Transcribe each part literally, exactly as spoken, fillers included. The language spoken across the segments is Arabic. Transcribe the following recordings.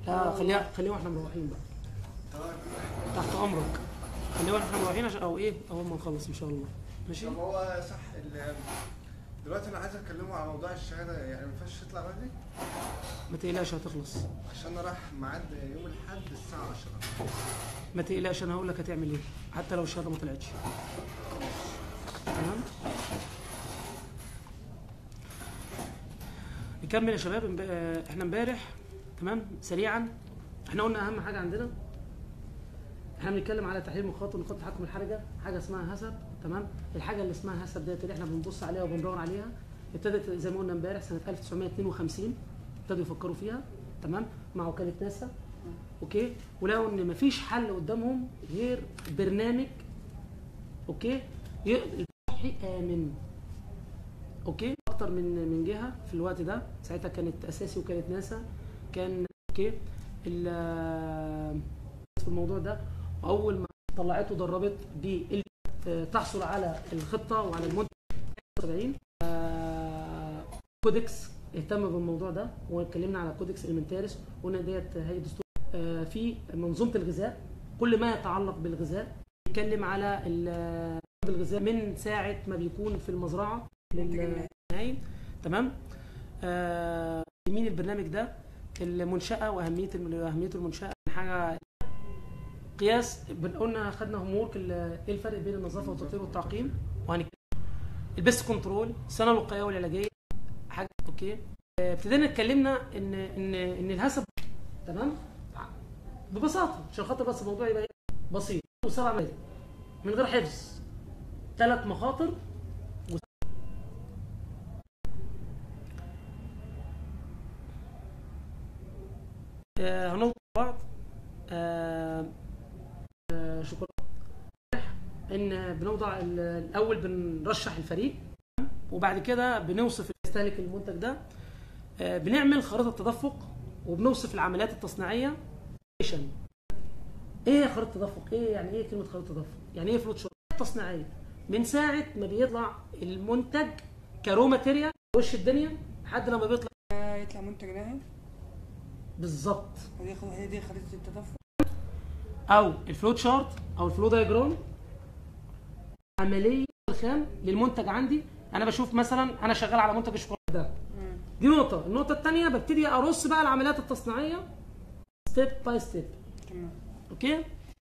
اه خليها خليها واحنا مروحين بقى. تحت امرك. خليها واحنا مروحين عشان او ايه اول ما نخلص ان شاء الله. ماشي. طب هو صح دلوقتي انا عايز اتكلموا على موضوع الشهاده، يعني ما ينفعش تطلع بدري؟ ما تقلقش هتخلص. عشان انا رايح ميعاد يوم الاحد الساعه عشرة. ما تقلقش انا هقول لك هتعمل ايه حتى لو الشهاده ما طلعتش. تمام. نكمل يا شباب. احنا امبارح تمام سريعا احنا قلنا اهم حاجه عندنا احنا بنتكلم على تحليل مخاطر نقاط تحكم الحرجه، حاجه اسمها هسب. تمام. الحاجه اللي اسمها هسب ديت اللي احنا بنبص عليها وبندور عليها ابتدت زي ما قلنا امبارح سنه ألف وتسعمية اتنين وخمسين ابتدوا يفكروا فيها. تمام. مع وكاله ناسا. اوكي. ولقوا ان مفيش حل قدامهم غير برنامج اوكي صحي امن. اوكي. اكتر من من جهه في الوقت ده ساعتها كانت اساسي وكاله ناسا كان اوكي في الموضوع ده. واول ما طلعته دربت ب تحصل على الخطه وعلى المنتج سبعين. كودكس اهتم بالموضوع ده واتكلمنا على كودكس المنتارس وقلنا ديت هي دستور في منظومه الغذاء. كل ما يتعلق بالغذاء بيتكلم على الغذاء من ساعه ما بيكون في المزرعه للنهايه. تمام. آه مين البرنامج ده؟ المنشاه واهميه اهميه المنشاه حاجه قياس. قلنا خدنا هوم وورك ايه الفرق بين النظافه والتطهير والتعقيم وهنتكلم البيست كنترول السنه الوقائيه والعلاجيه حاجه اوكي. ابتدينا اتكلمنا ان ان ان الهسب تمام ببساطه عشان خاطر بس الموضوع يبقى بسيط وسبع مبادئ من غير حفظ ثلاث مخاطر و... آه هنوضح بعض. آه آه شكرا. ان بنوضع الاول بنرشح الفريق وبعد كده بنوصف المستهلك المنتج ده. آه بنعمل خريطه تدفق وبنوصف العمليات التصنيعيه. ايه خريطه تدفق؟ ايه يعني ايه كلمه خريطه تدفق؟ يعني ايه فلوت شارت تصنيعيه من ساعه ما بيطلع المنتج كرو ماتيريال وش الدنيا لحد لما بيطلع يطلع منتج نهائي بالظبط. هي دي خريطه التدفق او الفلوت شارت او الفلو دايجرام عمليه الخام للمنتج عندي. انا بشوف مثلا انا شغال على منتج الشوكولاته ده دي نقطه. النقطه الثانيه ببتدي ارص بقى العمليات التصنيعيه ستيب باي ستيب. تمام. اوكي.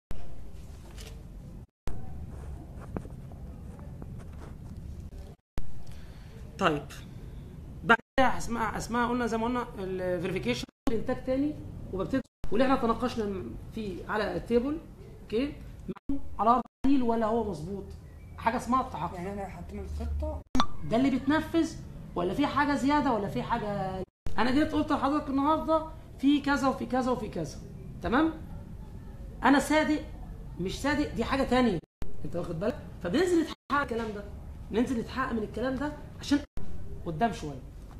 طيب بعد كده اسمها اسمها قلنا زي ما قلنا الفيريفيكيشن الانتاج تاني وببتدي واللي احنا تناقشنا فيه على التيبل اوكي على ارض التحليل ولا هو مظبوط. حاجه اسمها التحقق يعني احنا حاطين الخطه ده اللي بيتنفذ ولا في حاجه زياده ولا في حاجه. انا جيت قلت لحضرتك النهارده في كذا وفي كذا وفي كذا. تمام. انا صادق مش صادق دي حاجه ثانيه انت واخد بالك. فبننزل نتحقق الكلام ده ننزل نتحقق من الكلام ده عشان قدام شويه.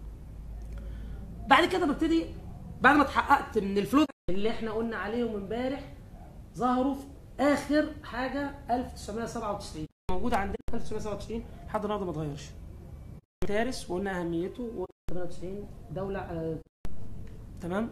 بعد كده ببتدي بعد ما اتحققت من الفلوت اللي احنا قلنا عليهم امبارح ظهروا في اخر حاجه ألف وتسعمية سبعة وتسعين موجوده عندنا ألف وتسعمية سبعة وتسعين لحد النهارده ما اتغيرش. تارس وقلنا اهميته وثمانية وتسعين دوله على تمام.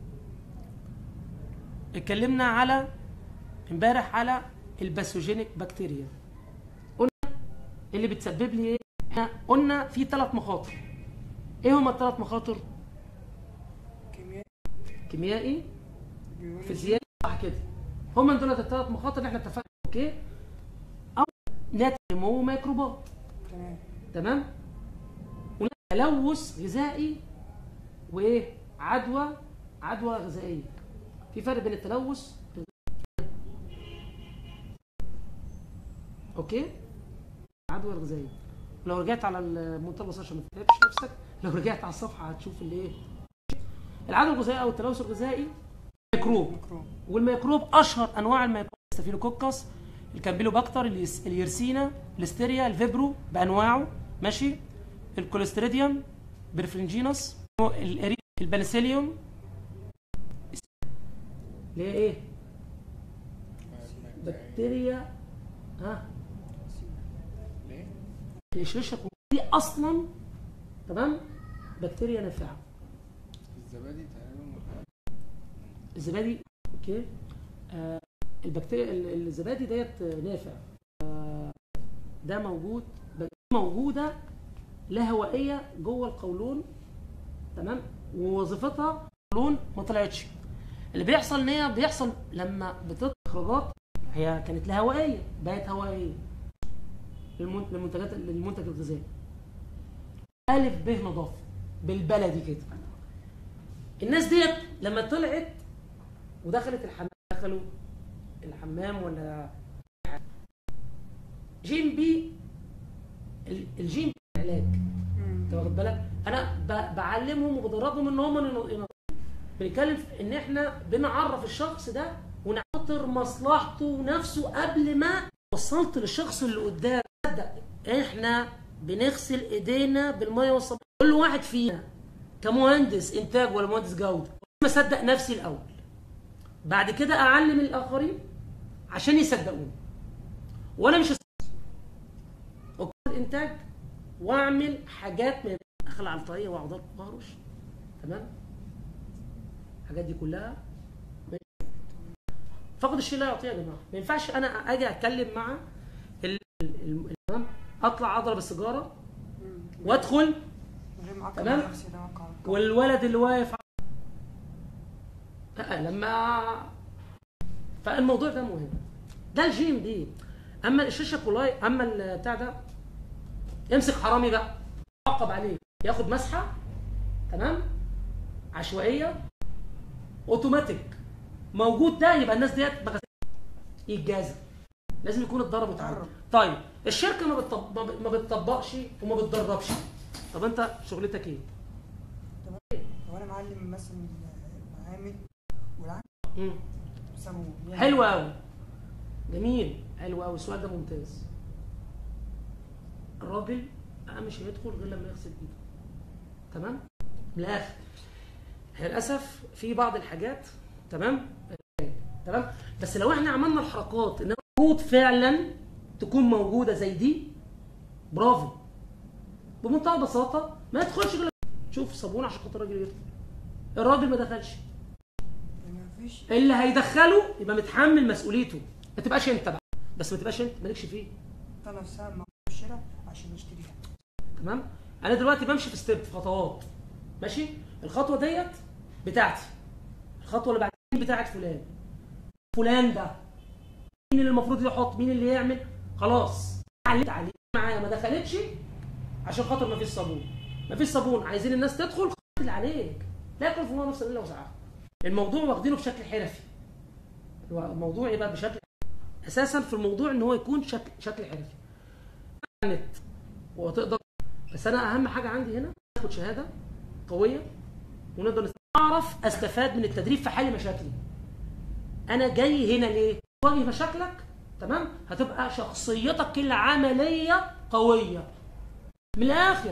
اتكلمنا على امبارح على الباثوجينيك بكتيريا. قلنا اللي بتسبب لي ايه؟ احنا قلنا في ثلاث مخاطر. ايه هما الثلاث مخاطر؟ كيميائي كيميائي فيزيائي صح كده. هما دول الثلاث مخاطر اللي احنا اتفقنا اوكي. او ناتج نمو ميكروبات. تمام. تمام. تلوث غذائي وايه؟ عدوى عدوى غذائيه. في فرق بين التلوث اوكي العدوى الغذائيه. لو رجعت على المنتج البصري عشان ما تتعبش نفسك لو رجعت على الصفحه هتشوف الايه العدوى الغذائيه او التلوث الغذائي. ميكروب والميكروب اشهر انواع الميكروب ستافيلوكوكس الكامبيلوباكتر اليرسينا الاستيريا الفيبرو بانواعه ماشي. الكوليستريديوم برفرنجينوس البنسيليوم اللي هي ايه بكتيريا ها الشريشة دي اصلا تمام بكتيريا نافعه. الزبادي تقريبا الزبادي اوكي. آه البكتيريا الزبادي ديت نافع. آه ده موجود موجوده لا هوائيه جوه القولون، تمام، ووظيفتها القولون ما طلعتش. اللي بيحصل ان هي بيحصل لما بتطلع اخراجات هي كانت لا هوائيه بقت هوائيه للمنتجات للمنتج الغذائي. الف ب نظافه بالبلدي كده. الناس ديت لما طلعت ودخلت الحمام، دخلوا الحمام ولا جيم بي، الجيم بي علاج، انت واخد بالك؟ انا بعلمهم وبدربهم ان هم بنتكلم ان احنا بنعرف الشخص ده ونعطر مصلحته ونفسه قبل ما وصلت للشخص اللي قدام. صدق احنا بنغسل ايدينا بالميه والصابون، كل واحد فينا كمهندس انتاج ولا مهندس جوده ما صدق نفسي الاول، بعد كده اعلم الاخرين عشان يصدقوني. وانا مش هصدق الانتاج واعمل حاجات ما اخلع على الطريقه واقعد اهرش، تمام؟ الحاجات دي كلها فقد الشيء لا يعطيه يا جماعه. ما ينفعش انا اجي اتكلم مع تمام، اطلع اضرب السيجاره وادخل، تمام، والولد اللي واقف لما فالموضوع ده مهم. ده الجيم دي. اما الشاشه كولاي، اما بتاع ده يمسك حرامي بقى يعاقب عليه، ياخد مسحه، تمام، عشوائيه اوتوماتيك موجود، ده يبقى الناس ديت يتجازى، لازم يكون اتدرب وتعلم. طيب الشركه ما بتطبق ما بتطبقش وما بتدربش، طب انت شغلتك ايه؟ تمام. هو انا معلم مثلا المعامل والعمل امم حلو قوي، جميل، حلو قوي، السؤال ده ممتاز. الراجل مش هيدخل غير لما يغسل ايده، تمام؟ من الاخر للاسف في بعض الحاجات، تمام تمام، بس لو احنا عملنا الحركات انها المفروض فعلا تكون موجوده زي دي، برافو، بمنتهى البساطه ما يدخلش غير شوف صابون عشان خاطر الراجل يدخل. الراجل ما دخلش، اللي هيدخله يبقى متحمل مسؤوليته، ما تبقاش انت بقى، بس ما تبقاش انت مالكش فيه. انت نفسها مع الشراء عشان نشتريها، تمام؟ انا دلوقتي بمشي في ستيب، في خطوات، ماشي؟ الخطوه ديت بتاعتي، الخطوه اللي بعدين بتاعت فلان، فلان ده مين اللي المفروض يحط، مين اللي يعمل، خلاص علمت عليه معايا، ما دخلتش عشان خاطر ما فيش صابون، ما فيش صابون، عايزين الناس تدخل، اللي عليك لا يكلف الله نفسا الا وسعها. الموضوع واخدينه بشكل حرفي، الموضوع يبقى بشكل اساسا في الموضوع ان هو يكون شكل شكل حرفي النت وتقدر. بس انا اهم حاجه عندي هنا اخد شهاده قويه ونقدر اعرف استفاد من التدريب في حل مشاكلي. انا جاي هنا ليه؟ تواجه مشاكلك، تمام؟ هتبقى شخصيتك العمليه قويه. من الاخر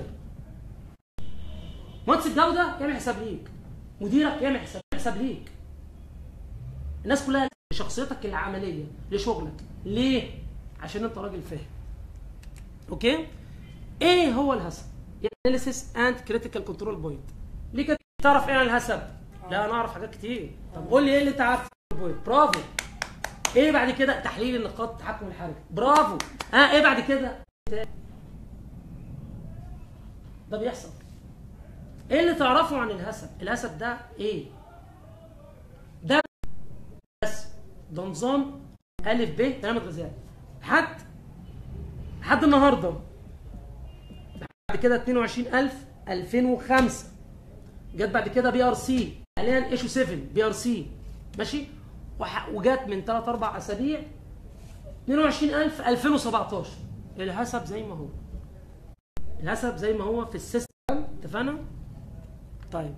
مهندس الجوده يعمل حساب ليك، مديرك يعمل حساب حساب ليك، الناس كلها شخصيتك العمليه لشغلك. ليه؟ عشان انت راجل فاهم. اوكي؟ ايه هو الهسب؟ اناليسيس اند كريتيكال كنترول بوينت. ليه كده تعرف ايه عن الهسب؟ لا انا اعرف حاجات كتير. طب قول لي ايه اللي انت عارفه؟ برافو. ايه بعد كده؟ تحليل النقاط التحكم الحرجي. برافو. ها آه ايه بعد كده؟ ده بيحصل. ايه اللي تعرفه عن الهسب؟ الهسب ده ايه؟ ده بس ده نظام الف ب تنمية غذائي لحد لحد النهارده. بعد كده اتنين وعشرين ألف ألفين وخمسة جت بعد كده بي ار سي، حاليا ايشو سبعة بي ار سي، ماشي؟ وجات من ثلاث اربع اسابيع اتنين وعشرين ألف ألفين وسبعتاشر. الهسب زي ما هو، الهسب زي ما هو في السيستم، اتفقنا؟ طيب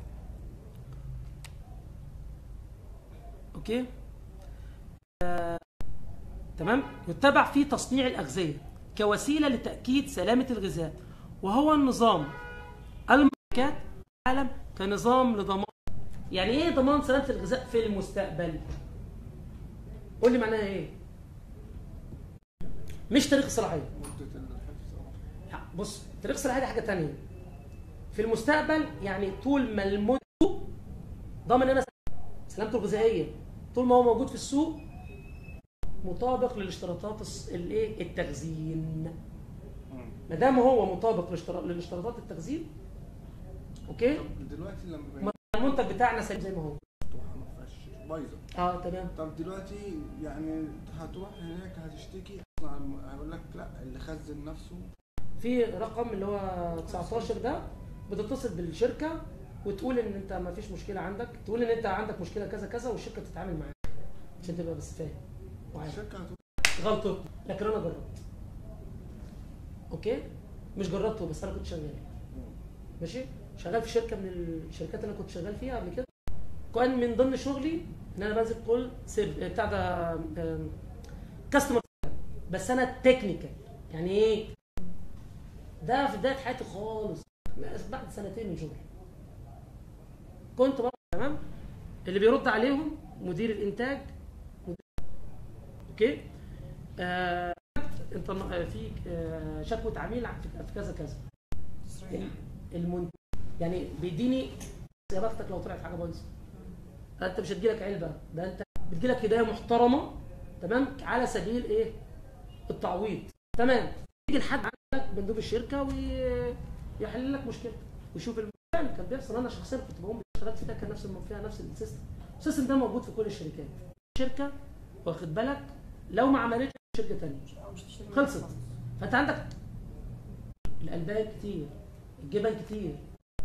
اوكي آه. تمام. يتبع في تصنيع الاغذيه كوسيله لتاكيد سلامه الغذاء، وهو النظام الماركات العالم كنظام لضمان. يعني ايه ضمان سلامه الغذاء في المستقبل؟ قول لي معناها ايه؟ مش تاريخ الصلاحيه. بص، تاريخ الصلاحيه دي حاجه ثانيه. في المستقبل يعني طول ما المده ضامن انا سلامته الغذائيه طول ما هو موجود في السوق مطابق للاشتراطات الايه التخزين. ما دام هو مطابق للاشتراطات التخزين اوكي. طب دلوقتي لما المنتج بتاعنا سليم زي ما هو مفتوحه ما فيهاش بايظه. اه تمام. طب دلوقتي يعني هتروح هناك هتشتكي اصلا هيقول لك لا اللي خزن نفسه. في رقم اللي هو تسعتاشر ده بتتصل بالشركه وتقول ان انت ما فيش مشكله عندك، تقول ان انت عندك مشكله كذا كذا والشركه بتتعامل معاك عشان تبقى بس فاهم. الشركه هتقول غلطه، لكن انا جربت. اوكي؟ مش جربته بس انا كنت شغال. ماشي؟ شغال في شركه من الشركات اللي انا كنت شغال فيها قبل كده. كان من ضمن شغلي ان انا بنزل كل سيرف بتاع ده كاستمر، بس انا تكنيكال. يعني ايه؟ ده في بدايه حياتي خالص بعد سنتين من شغلي. كنت بقى تمام؟ اللي بيرد عليهم مدير الانتاج. مدير اوكي؟ آه انت في آه شكوى عميل في كذا كذا. المنتج يعني بيديني يا بختك لو طلعت حاجه بايظه. انت مش هتجيلك علبه، ده انت بتجيلك هدايه محترمه تمام على سبيل ايه؟ التعويض. تمام. يجي لحد عندك مندوب الشركه ويحل لك مشكلتك ويشوف المشكله. كان بيحصل انا شخصيا كنت بقوم اشتغلت فيها كان نفس فيها نفس السيستم. السيستم ده موجود في كل الشركات. شركه واخد بالك لو ما عملتش شركه ثانيه خلصت. فانت عندك الالبان كتير، الجبن كتير.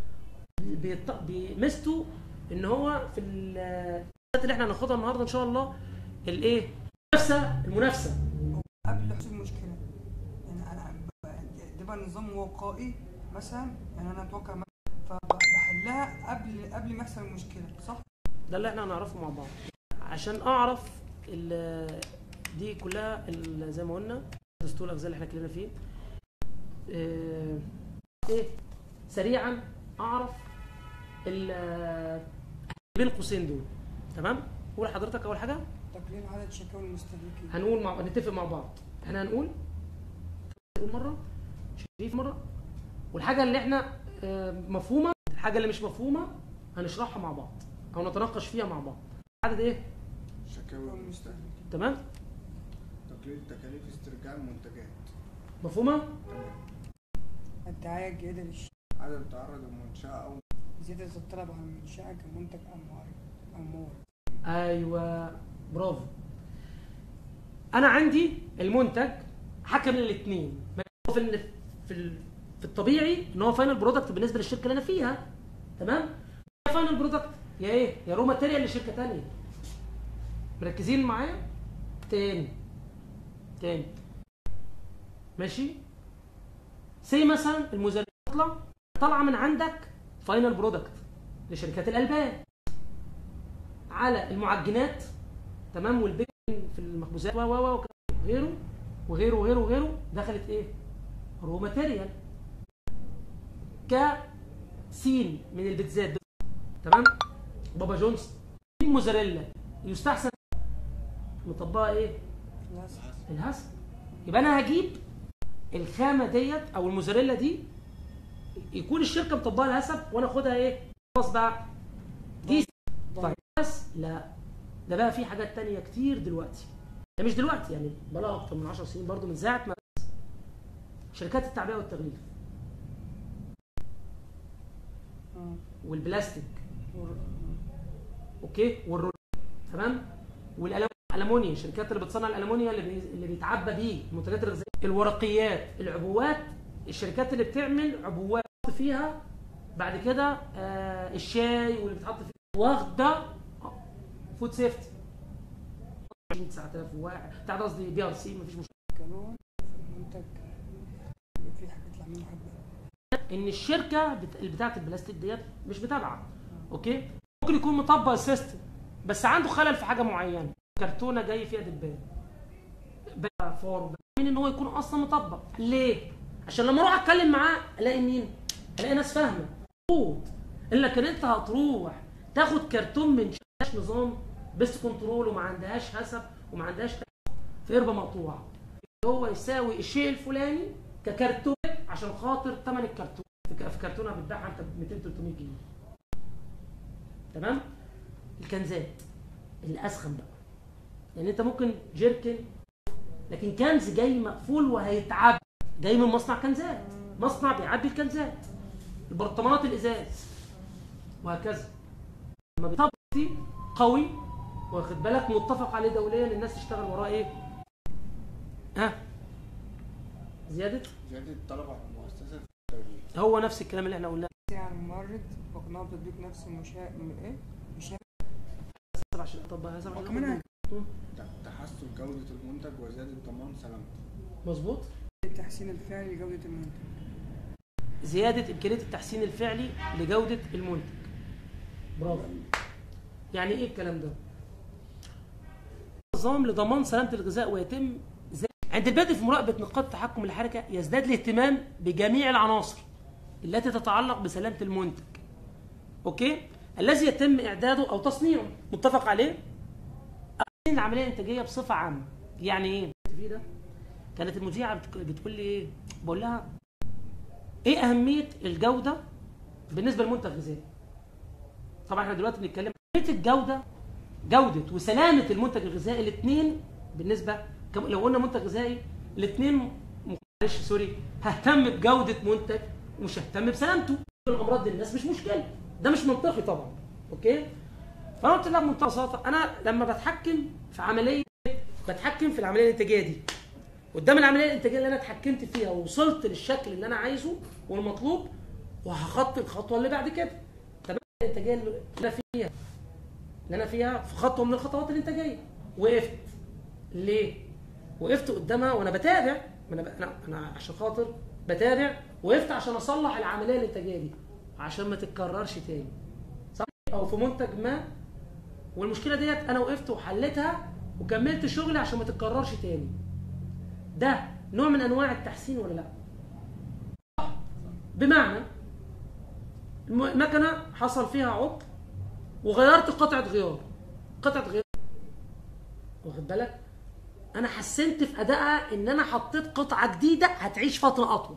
بيمستوا ان هو في الحاجات اللي احنا هناخدها النهارده ان شاء الله الايه؟ المنافسه المنافسه قبل حصول المشكله. يعني انا ده بقى نظام وقائي مثلا، يعني انا اتوقع فبحلها قبل قبل ما يحصل المشكله، صح؟ ده اللي احنا هنعرفه مع بعض عشان اعرف دي كلها زي ما قلنا دستور الاغذيه اللي احنا اتكلمنا فيه. اه ايه سريعا اعرف بين القوسين دول. تمام؟ قول حضرتك اول حاجه تقليل عدد شكاوى المستهلكين. هنقول مع نتفق مع بعض. احنا هنقول نقول مره شريف مره، والحاجه اللي احنا مفهومه الحاجه اللي مش مفهومه هنشرحها مع بعض او نتناقش فيها مع بعض. عدد ايه؟ شكاوى المستهلكين. تمام؟ تقليل تكاليف استرجاع المنتجات. مفهومه؟ تمام. الدعايه الجيده للشيء. عدم تعرض المنشاه او زيادة الطلب على المنشأة كمنتج أو مورد. ايوه برافو. انا عندي المنتج حكم للاثنين. في في في الطبيعي ان هو فاينل برودكت بالنسبه للشركه اللي انا فيها. تمام؟ فاينل برودكت يا ايه؟ يا رو ماتيريال لشركه ثانيه. مركزين معايا؟ تاني تاني ماشي؟ سي مثلا المزارع تطلع طالعه من عندك فاينل برودكت لشركات الالبان على المعجنات تمام والبيكنج في المخبوزات و و وغيره وغيره وغيره وغيره دخلت ايه؟ رو ماتيريال كسين من البيتزات. تمام؟ بابا جونز الموزاريلا يستحسن مطبقه ايه؟ الهسل. الهسل. يبقى انا هجيب الخامه ديت او الموزاريلا دي يكون الشركه مطبقه الهسل وانا اخدها ايه؟ خلاص بقى دي. طيب بس لا ده بقى في حاجات تانية كتير دلوقتي. ده مش دلوقتي يعني بقى اكتر من عشر سنين برضو من ساعه ما شركات التعبئه والتغليف والبلاستيك اوكي والرول تمام والالومنيوم شركات اللي بتصنع الالومنيوم اللي بي... اللي بيتعبى بيه المنتجات الغذائيه الورقيات العبوات الشركات اللي بتعمل عبوات فيها بعد كده آه الشاي واللي بيتحط فيه واخده فود سيفتي تسعة آلاف وواحد بتاع قصدي بي ار سي مفيش مشكله. كلون المنتج في حاجه تطلع منه حبه ان الشركه بت... بتاعه البلاستيك ديت مش متابعه. اوكي ممكن يكون مطبق السيستم بس عنده خلل في حاجه معينه. كرتونه جاي فيها دبان بقى فور مين ان هو يكون اصلا مطبق. ليه؟ عشان لما اروح اتكلم معاه الاقي مين؟ الاقي ناس فاهمه. لكن انت هتروح تاخد كرتون من شاش نظام بس كنترول وما عندهاش حسب وما عندهاش في قربه مقطوعه هو يساوي الشيء الفلاني ككرتون عشان خاطر ثمن الكرتون في كرتونه بتباعها انت ب مئتين تلتمية جنيه. تمام؟ الكنزات اللي اسخن بقى، لان يعني انت ممكن جيركن لكن كنز جاي مقفول وهيتعبى، جاي من مصنع كنزات، مصنع بيعبي الكنزات، البرطمانات الازاز وهكذا. لما بيطبق قوي واخد بالك متفق عليه دوليا الناس تشتغل وراه ايه؟ ها؟ زياده؟ زياده الطلب على المؤسسه. هو نفس الكلام اللي احنا قلناه. يعني المورد وقناع تطبيق نفس المشا ايه؟ مشا عشان اطبق هذا وكمان تحسن جوده المنتج وزياده ضمان سلامته. مظبوط. التحسين الفعلي لجوده المنتج. زياده امكانيه التحسين الفعلي لجوده المنتج. برافو. يعني ايه الكلام ده؟ نظام لضمان سلامه الغذاء ويتم زي... عند البدء في مراقبه نقاط تحكم الحركه يزداد الاهتمام بجميع العناصر التي تتعلق بسلامه المنتج. اوكي؟ الذي يتم اعداده او تصنيعه، متفق عليه؟ العمليه الانتاجيه بصفه عامه. يعني ايه؟ في ده كانت المذيعه بتقول لي ايه؟ بقول لها ايه اهميه الجوده بالنسبه للمنتج الغذائي؟ طبعا احنا دلوقتي بنتكلم اهميه الجوده، جوده وسلامه المنتج الغذائي الاثنين بالنسبه لو قلنا منتج غذائي الاثنين معلش سوري ههتم بجوده منتج ومش ههتم بسلامته. الامراض للناس مش مشكله، ده مش منطقي طبعا. اوكي؟ فانا قلت لها بمنتهى البساطه انا لما بتحكم في عمليه بتحكم في العمليه الانتاجيه دي. قدام العمليه الانتاجيه اللي انا اتحكمت فيها ووصلت للشكل اللي انا عايزه والمطلوب وهخطي الخطوه اللي بعد كده. تمام؟ الانتاجيه اللي انا فيها اللي انا فيها في خطوه من الخطوات الانتاجيه وقفت. ليه؟ وقفت قدامها وانا بتابع، انا انا انا عشان خاطر بتابع، وقفت عشان اصلح العمليه الانتاجيه دي عشان ما تتكررش تاني. صح؟ او في منتج ما والمشكله ديت انا وقفت وحلتها وكملت شغلي عشان ما تتكررش تاني. ده نوع من انواع التحسين ولا لا؟ بمعنى المكنه حصل فيها عطل وغيرت قطعه غيار، قطعه غيار واخد بالك؟ انا حسنت في ادائها ان انا حطيت قطعه جديده هتعيش فتره اطول.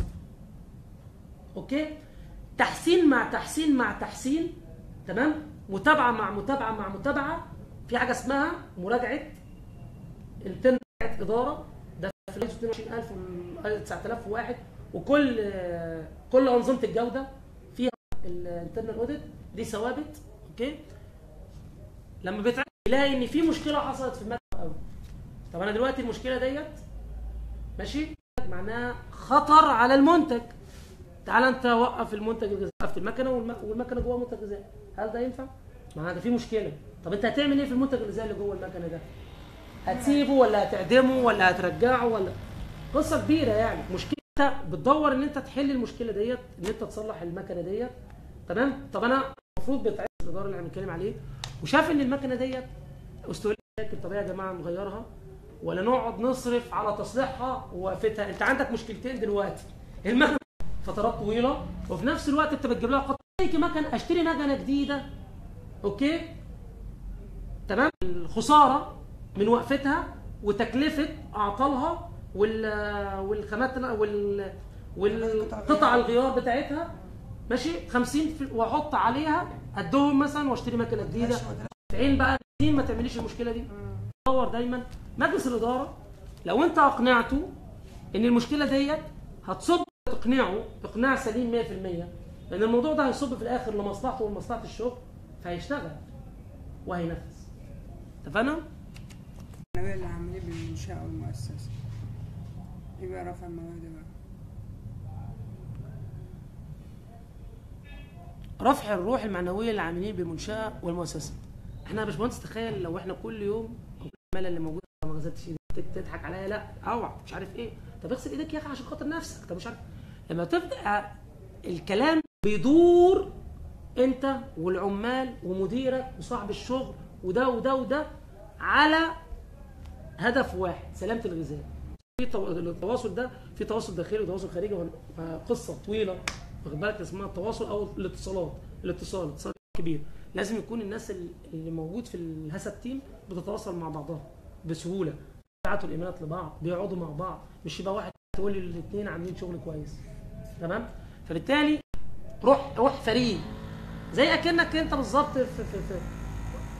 اوكي؟ تحسين مع تحسين مع تحسين، تمام؟ متابعه مع متابعه مع متابعه. في حاجه اسمها مراجعه انترنت اداره، ده في الايزو اثنين وعشرين ألف وتسعة آلاف وواحد، وكل كل انظمه الجوده فيها الانترنال اوديت دي ثوابت. اوكي؟ لما بتعمل تلاقي ان في مشكله حصلت في المكنه قوي. طب انا دلوقتي المشكله ديت ماشي معناها خطر على المنتج. تعال انت وقف المنتج الغذائي، وقفت المكنه والمكنه جوه منتج غذائي، هل ده ينفع؟ معناها ده في مشكله. طب انت هتعمل ايه في المنتج الغذائي اللي جوه المكنه ده؟ هتسيبه ولا هتعدمه ولا هترجعه ولا قصه كبيره يعني. مشكله بتدور ان انت تحل المشكله ديت، ان انت تصلح المكنه ديت. تمام؟ طب انا المفروض بتاع الاداره اللي احنا بنتكلم عليه وشاف ان المكنه ديت استولى مشاكل. طب يا جماعه نغيرها ولا نقعد نصرف على تصليحها ووقفتها؟ انت عندك مشكلتين دلوقتي، المكنه فترات طويله وفي نفس الوقت انت بتجيب لها قطعه مكنه، اشتري مكنه جديده. اوكي؟ تمام؟ الخساره من وقفتها وتكلفه اعطالها وال والخامات وال والقطع الغيار بتاعتها ماشي خمسين واحط عليها قدهم مثلا واشتري مكنه جديده. في عين بقى ما تعمليش المشكله دي. دور دايما مجلس الاداره لو انت اقنعته ان المشكله ديت هتصب، تقنعه اقناع سليم مية في المية، لان الموضوع ده هيصب في الاخر لمصلحته ولمصلحه الشغل، فهيشتغل وهينفذ. اتفقنا؟ المعنوية العاملين بالمنشأة والمؤسسة. ايه بقى رفع المعنوية ده بقى؟ رفع الروح المعنويه للعاملين بالمنشاه والمؤسسه. احنا يا باشمهندس تخيل لو احنا كل يوم العماله اللي موجوده ما غزتش تضحك عليا، لا اوعى مش عارف ايه، طب اغسل ايدك يا اخي عشان خاطر نفسك، طب مش عارف. لما تبدا الكلام بيدور انت والعمال ومديرك وصاحب الشغل وده وده وده على هدف واحد، سلامه الغذاء. في التواصل ده في تواصل داخلي وتواصل خارجي، قصه طويله واخد بالك اسمها التواصل او الاتصالات. الاتصال اتصال كبير، لازم يكون الناس اللي موجود في الهاسا تيم بتتواصل مع بعضها بسهوله، بيبعتوا الايميلات لبعض، بيقعدوا مع بعض، مش يبقى واحد تقول لي الاثنين عاملين شغل كويس. تمام؟ فبالتالي روح روح فريق، زي اكنك انت بالظبط في, في, في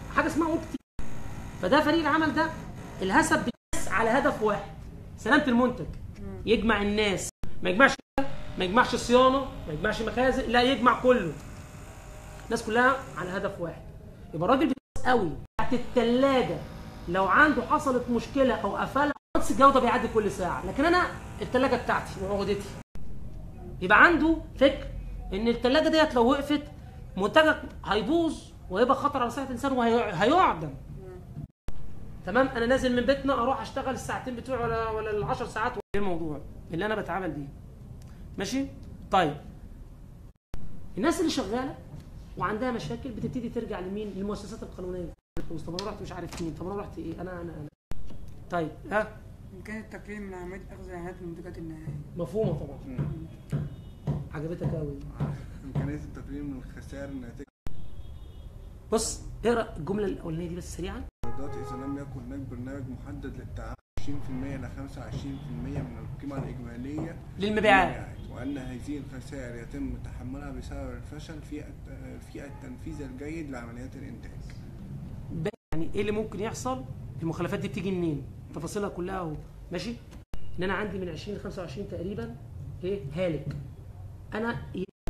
حاجه اسمها وقت. فده فريق العمل ده الهدف بيس على هدف واحد، سلامه المنتج. يجمع الناس، ما يجمعش ما يجمعش صيانه، ما يجمعش مخازن، لا يجمع كله، الناس كلها على هدف واحد. يبقى الراجل بيس قوي بتاعت الثلاجه لو عنده حصلت مشكله او قفلها نقص الجوده بيعدي كل ساعه، لكن انا الثلاجه بتاعتي وعقدتي يبقى عنده فكر ان الثلاجه ديت لو وقفت منتجك هيبوظ وهيبقى خطر على صحه الانسان وهيعدم. تمام. انا نازل من بيتنا اروح اشتغل الساعتين بتوعي ولا ولا العشر ساعات، ولا الموضوع اللي انا بتعامل بيه. ماشي؟ طيب الناس اللي شغاله وعندها مشاكل بتبتدي ترجع لمين؟ للمؤسسات القانونيه. طب انا رحت مش عارف مين، طب انا رحت ايه؟ انا انا انا طيب ها إمكانية التقليل من عملية أخذ الإعلانات من المنتجات النهائية. مفهومه طبعا. عجبتك قوي. إمكانية التقليل من الخسائر الناتجة. بص اقرا الجمله الاولانيه دي بس سريعا. الايرادات اذا لم يكن هناك برنامج محدد للتعامل عشرين بالمئة الى خمسة وعشرين بالمئة من القيمه الاجماليه للمبيعات، وان هذه الخسائر يتم تحملها بسبب الفشل في في التنفيذ الجيد لعمليات الانتاج. يعني ايه اللي ممكن يحصل؟ المخالفات دي بتيجي منين؟ تفاصيلها كلها اهو. ماشي؟ ان انا عندي من عشرين ل خمسة وعشرين تقريبا ايه هالك، انا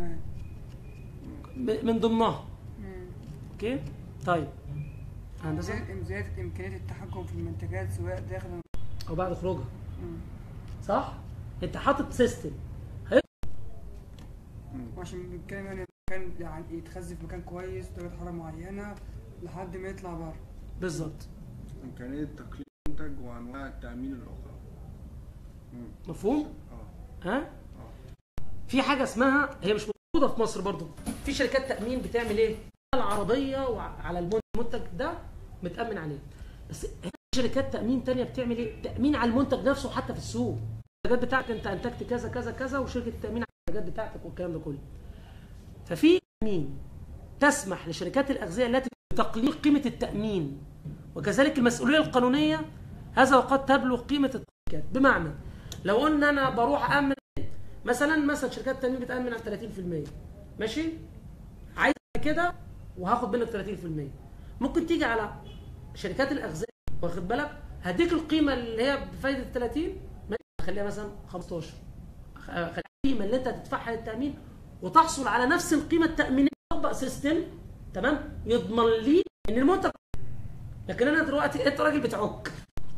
من ضمنها. اوكي؟ طيب هندسه زياده امكانيه التحكم في المنتجات سواء داخل او بعد خروجها. صح؟ انت حاطط سيستم وعشان بنتكلم يعني مكان يعني يتخزن في مكان كويس درجه حراره معينه لحد ما يطلع بره. بالظبط. امكانيه تقليل المنتج وانواع التامين الاخرى. مفهوم؟ اه ها؟ في حاجه اسمها، هي مش موجوده في مصر برضو، في شركات تامين بتعمل ايه؟ العربيه وعلى المنتج ده متامن عليه. بس في شركات تامين ثانيه بتعمل ايه؟ تامين على المنتج نفسه حتى في السوق. المنتجات بتاعتك انت انتجت كذا كذا كذا وشركه التامين على المنتجات بتاعتك والكلام ده كله. ففي تامين تسمح لشركات الاغذيه التي بتقليل قيمه التامين، وكذلك المسؤوليه القانونيه هذا وقد تبلغ قيمه التامين. بمعنى لو قلنا انا بروح امن مثلا مثلا شركات التامين بتامن على ثلاثين بالمئة، ماشي؟ عايز كده وهاخد منك ثلاثين بالمئة. ممكن تيجي على شركات الاغذيه واخد بالك هديك القيمه اللي هي بفايده ثلاثين، خليها مثلا خمستاشر، خليها القيمه اللي انت هتدفعها للتامين وتحصل على نفس القيمه التامينيه. طبق سيستم تمام يضمن لي ان المنتج. لكن انا دلوقتي انت راجل بتعك.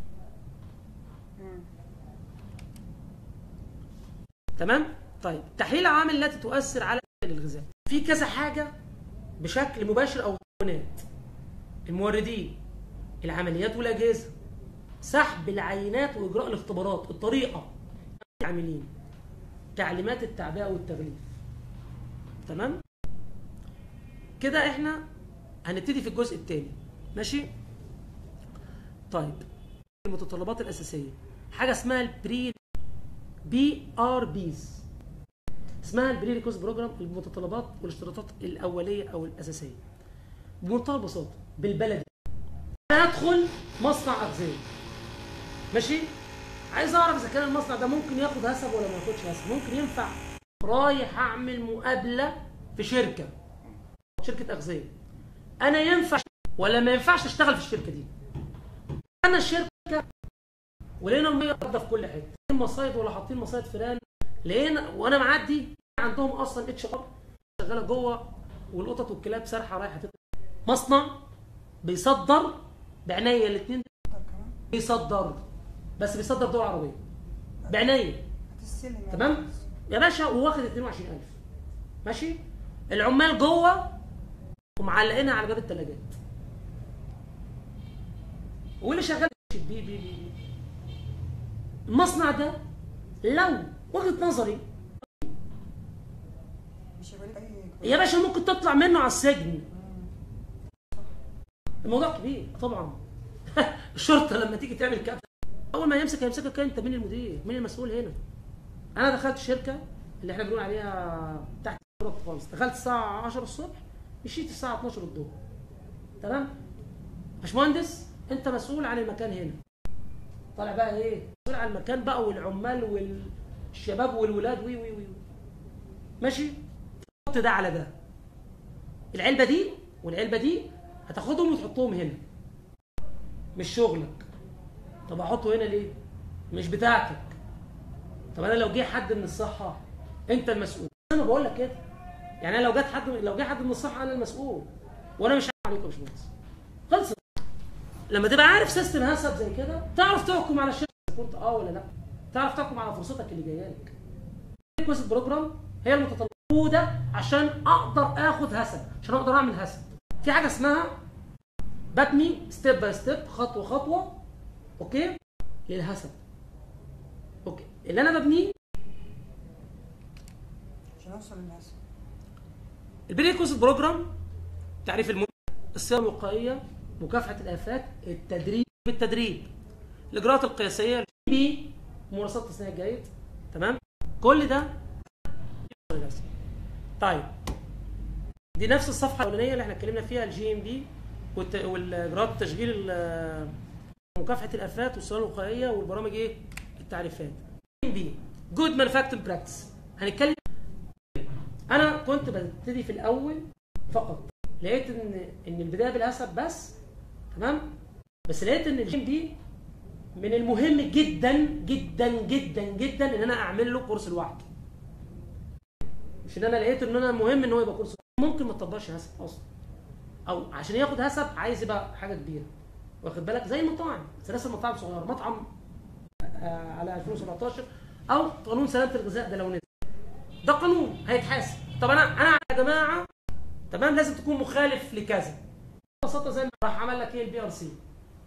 تمام؟ طيب تحليل العوامل التي تؤثر على الغذاء. في كذا حاجه بشكل مباشر او مكونات: الموردين، العمليات والاجهزه، سحب العينات واجراء الاختبارات، الطريقه، العاملين، تعليمات التعبئه والتغليف. تمام؟ كده احنا هنبتدي في الجزء الثاني. ماشي؟ طيب المتطلبات الاساسيه حاجه اسمها البري بي ار بيز، اسمها البري ريكوست بروجرام، المتطلبات والاشتراطات الاوليه او الاساسيه. بمنتهى البساطه بالبلدي انا هدخل مصنع اغذيه، ماشي؟ عايز اعرف اذا كان المصنع ده ممكن ياخد هسب ولا ما ياخدش هسب. ممكن ينفع رايح اعمل مقابله في شركه شركه اغذيه، انا ينفع ولا ما ينفعش اشتغل في الشركه دي؟ انا الشركه ولقينا الميه واخده في كل حته، مصايد ولا حاطين مصايد فيران، لقينا وانا معدي عندهم اصلا اتش ار شغاله جوه والقطط والكلاب سارحه رايحه تطلع. مصنع بيصدر بعنايه الاثنين، بيصدر بس بيصدر دول عربيه بعنايه. تمام يا باشا، وواخد اتنين وعشرين ألف، ماشي؟ العمال جوه ومعلقينها على باب الثلاجات، واللي شغال بي بي بي المصنع ده لو وجهه نظري يا باشا ممكن تطلع منه على السجن. الموضوع كبير طبعا. الشرطه لما تيجي تعمل كده اول ما يمسك هيمسكك انت. مين المدير؟ مين المسؤول هنا؟ انا دخلت الشركه اللي احنا بنقول عليها تحت الرابط خالص، دخلت الساعه عشرة الصبح مشيت الساعه اتناشر الظهر. تمام؟ باشمهندس انت مسؤول عن المكان هنا. طالع بقى ايه؟ مسؤول عن المكان بقى والعمال والشباب والولاد وي وي وي ماشي؟ حط ده على ده. العلبه دي والعلبه دي هتاخدهم وتحطهم هنا، مش شغلك. طب احطه هنا ليه؟ مش بتاعتك. طب انا لو جه حد من الصحه انت المسؤول. انا بقول لك كده، يعني انا لو جت حد لو جه حد من الصحه انا المسؤول، وانا مش عارف عليكم يا باشمهندس. خلصت. لما تبقى عارف سيستم هسب زي كده تعرف تحكم على الشركه اذا كنت اه ولا لا، تعرف تحكم على فرصتك اللي جايه لك. ريكوست بروجرام هي المتطلبات عشان اقدر اخد هسب، عشان اقدر اعمل هسب. في حاجه اسمها ببني ستيب باي ستيب، خطوه خطوه، اوكي، للهسب. اوكي، اللي انا ببنيه عشان اوصل للهسب. البريكوست بروجرام، تعريف المنتج، الصيانه الوقائيه، مكافحه الافات، التدريب بالتدريب، الاجراءات القياسيه، بي ممارسات التصنيع الجيد، تمام؟ كل ده. طيب دي نفس الصفحه الاولانيه اللي احنا اتكلمنا فيها، الجي ام بي والاجراءات التشغيل، مكافحه الافات والصيانه الوقائيه والبرامج ايه؟ التعريفات. جي ام بي جود مانيفاكتشرنج براكتس. هنتكلم. انا كنت ببتدي في الاول فقط، لقيت ان ان البدايه بالهسب بس، تمام؟ بس لقيت ان الجي ام بي من المهم جدا جدا جدا جدا ان انا اعمل له كورس لوحده. مش ان انا لقيت ان انا مهم ان هو يبقى كورس، ممكن ما تطبقش هسب اصلا، او عشان ياخد هسب عايز يبقى حاجه كبيره، واخد بالك؟ زي المطاعم، سلاسل مطاعم صغيره، مطعم آه على ألفين وسبعتاشر، او قانون سلامه الغذاء ده لو نزل، ده قانون هيتحاسب. طب انا انا يا جماعه تمام لازم تكون مخالف لكذا، ببساطه زي ما راح عمل لك ايه البي ار سي.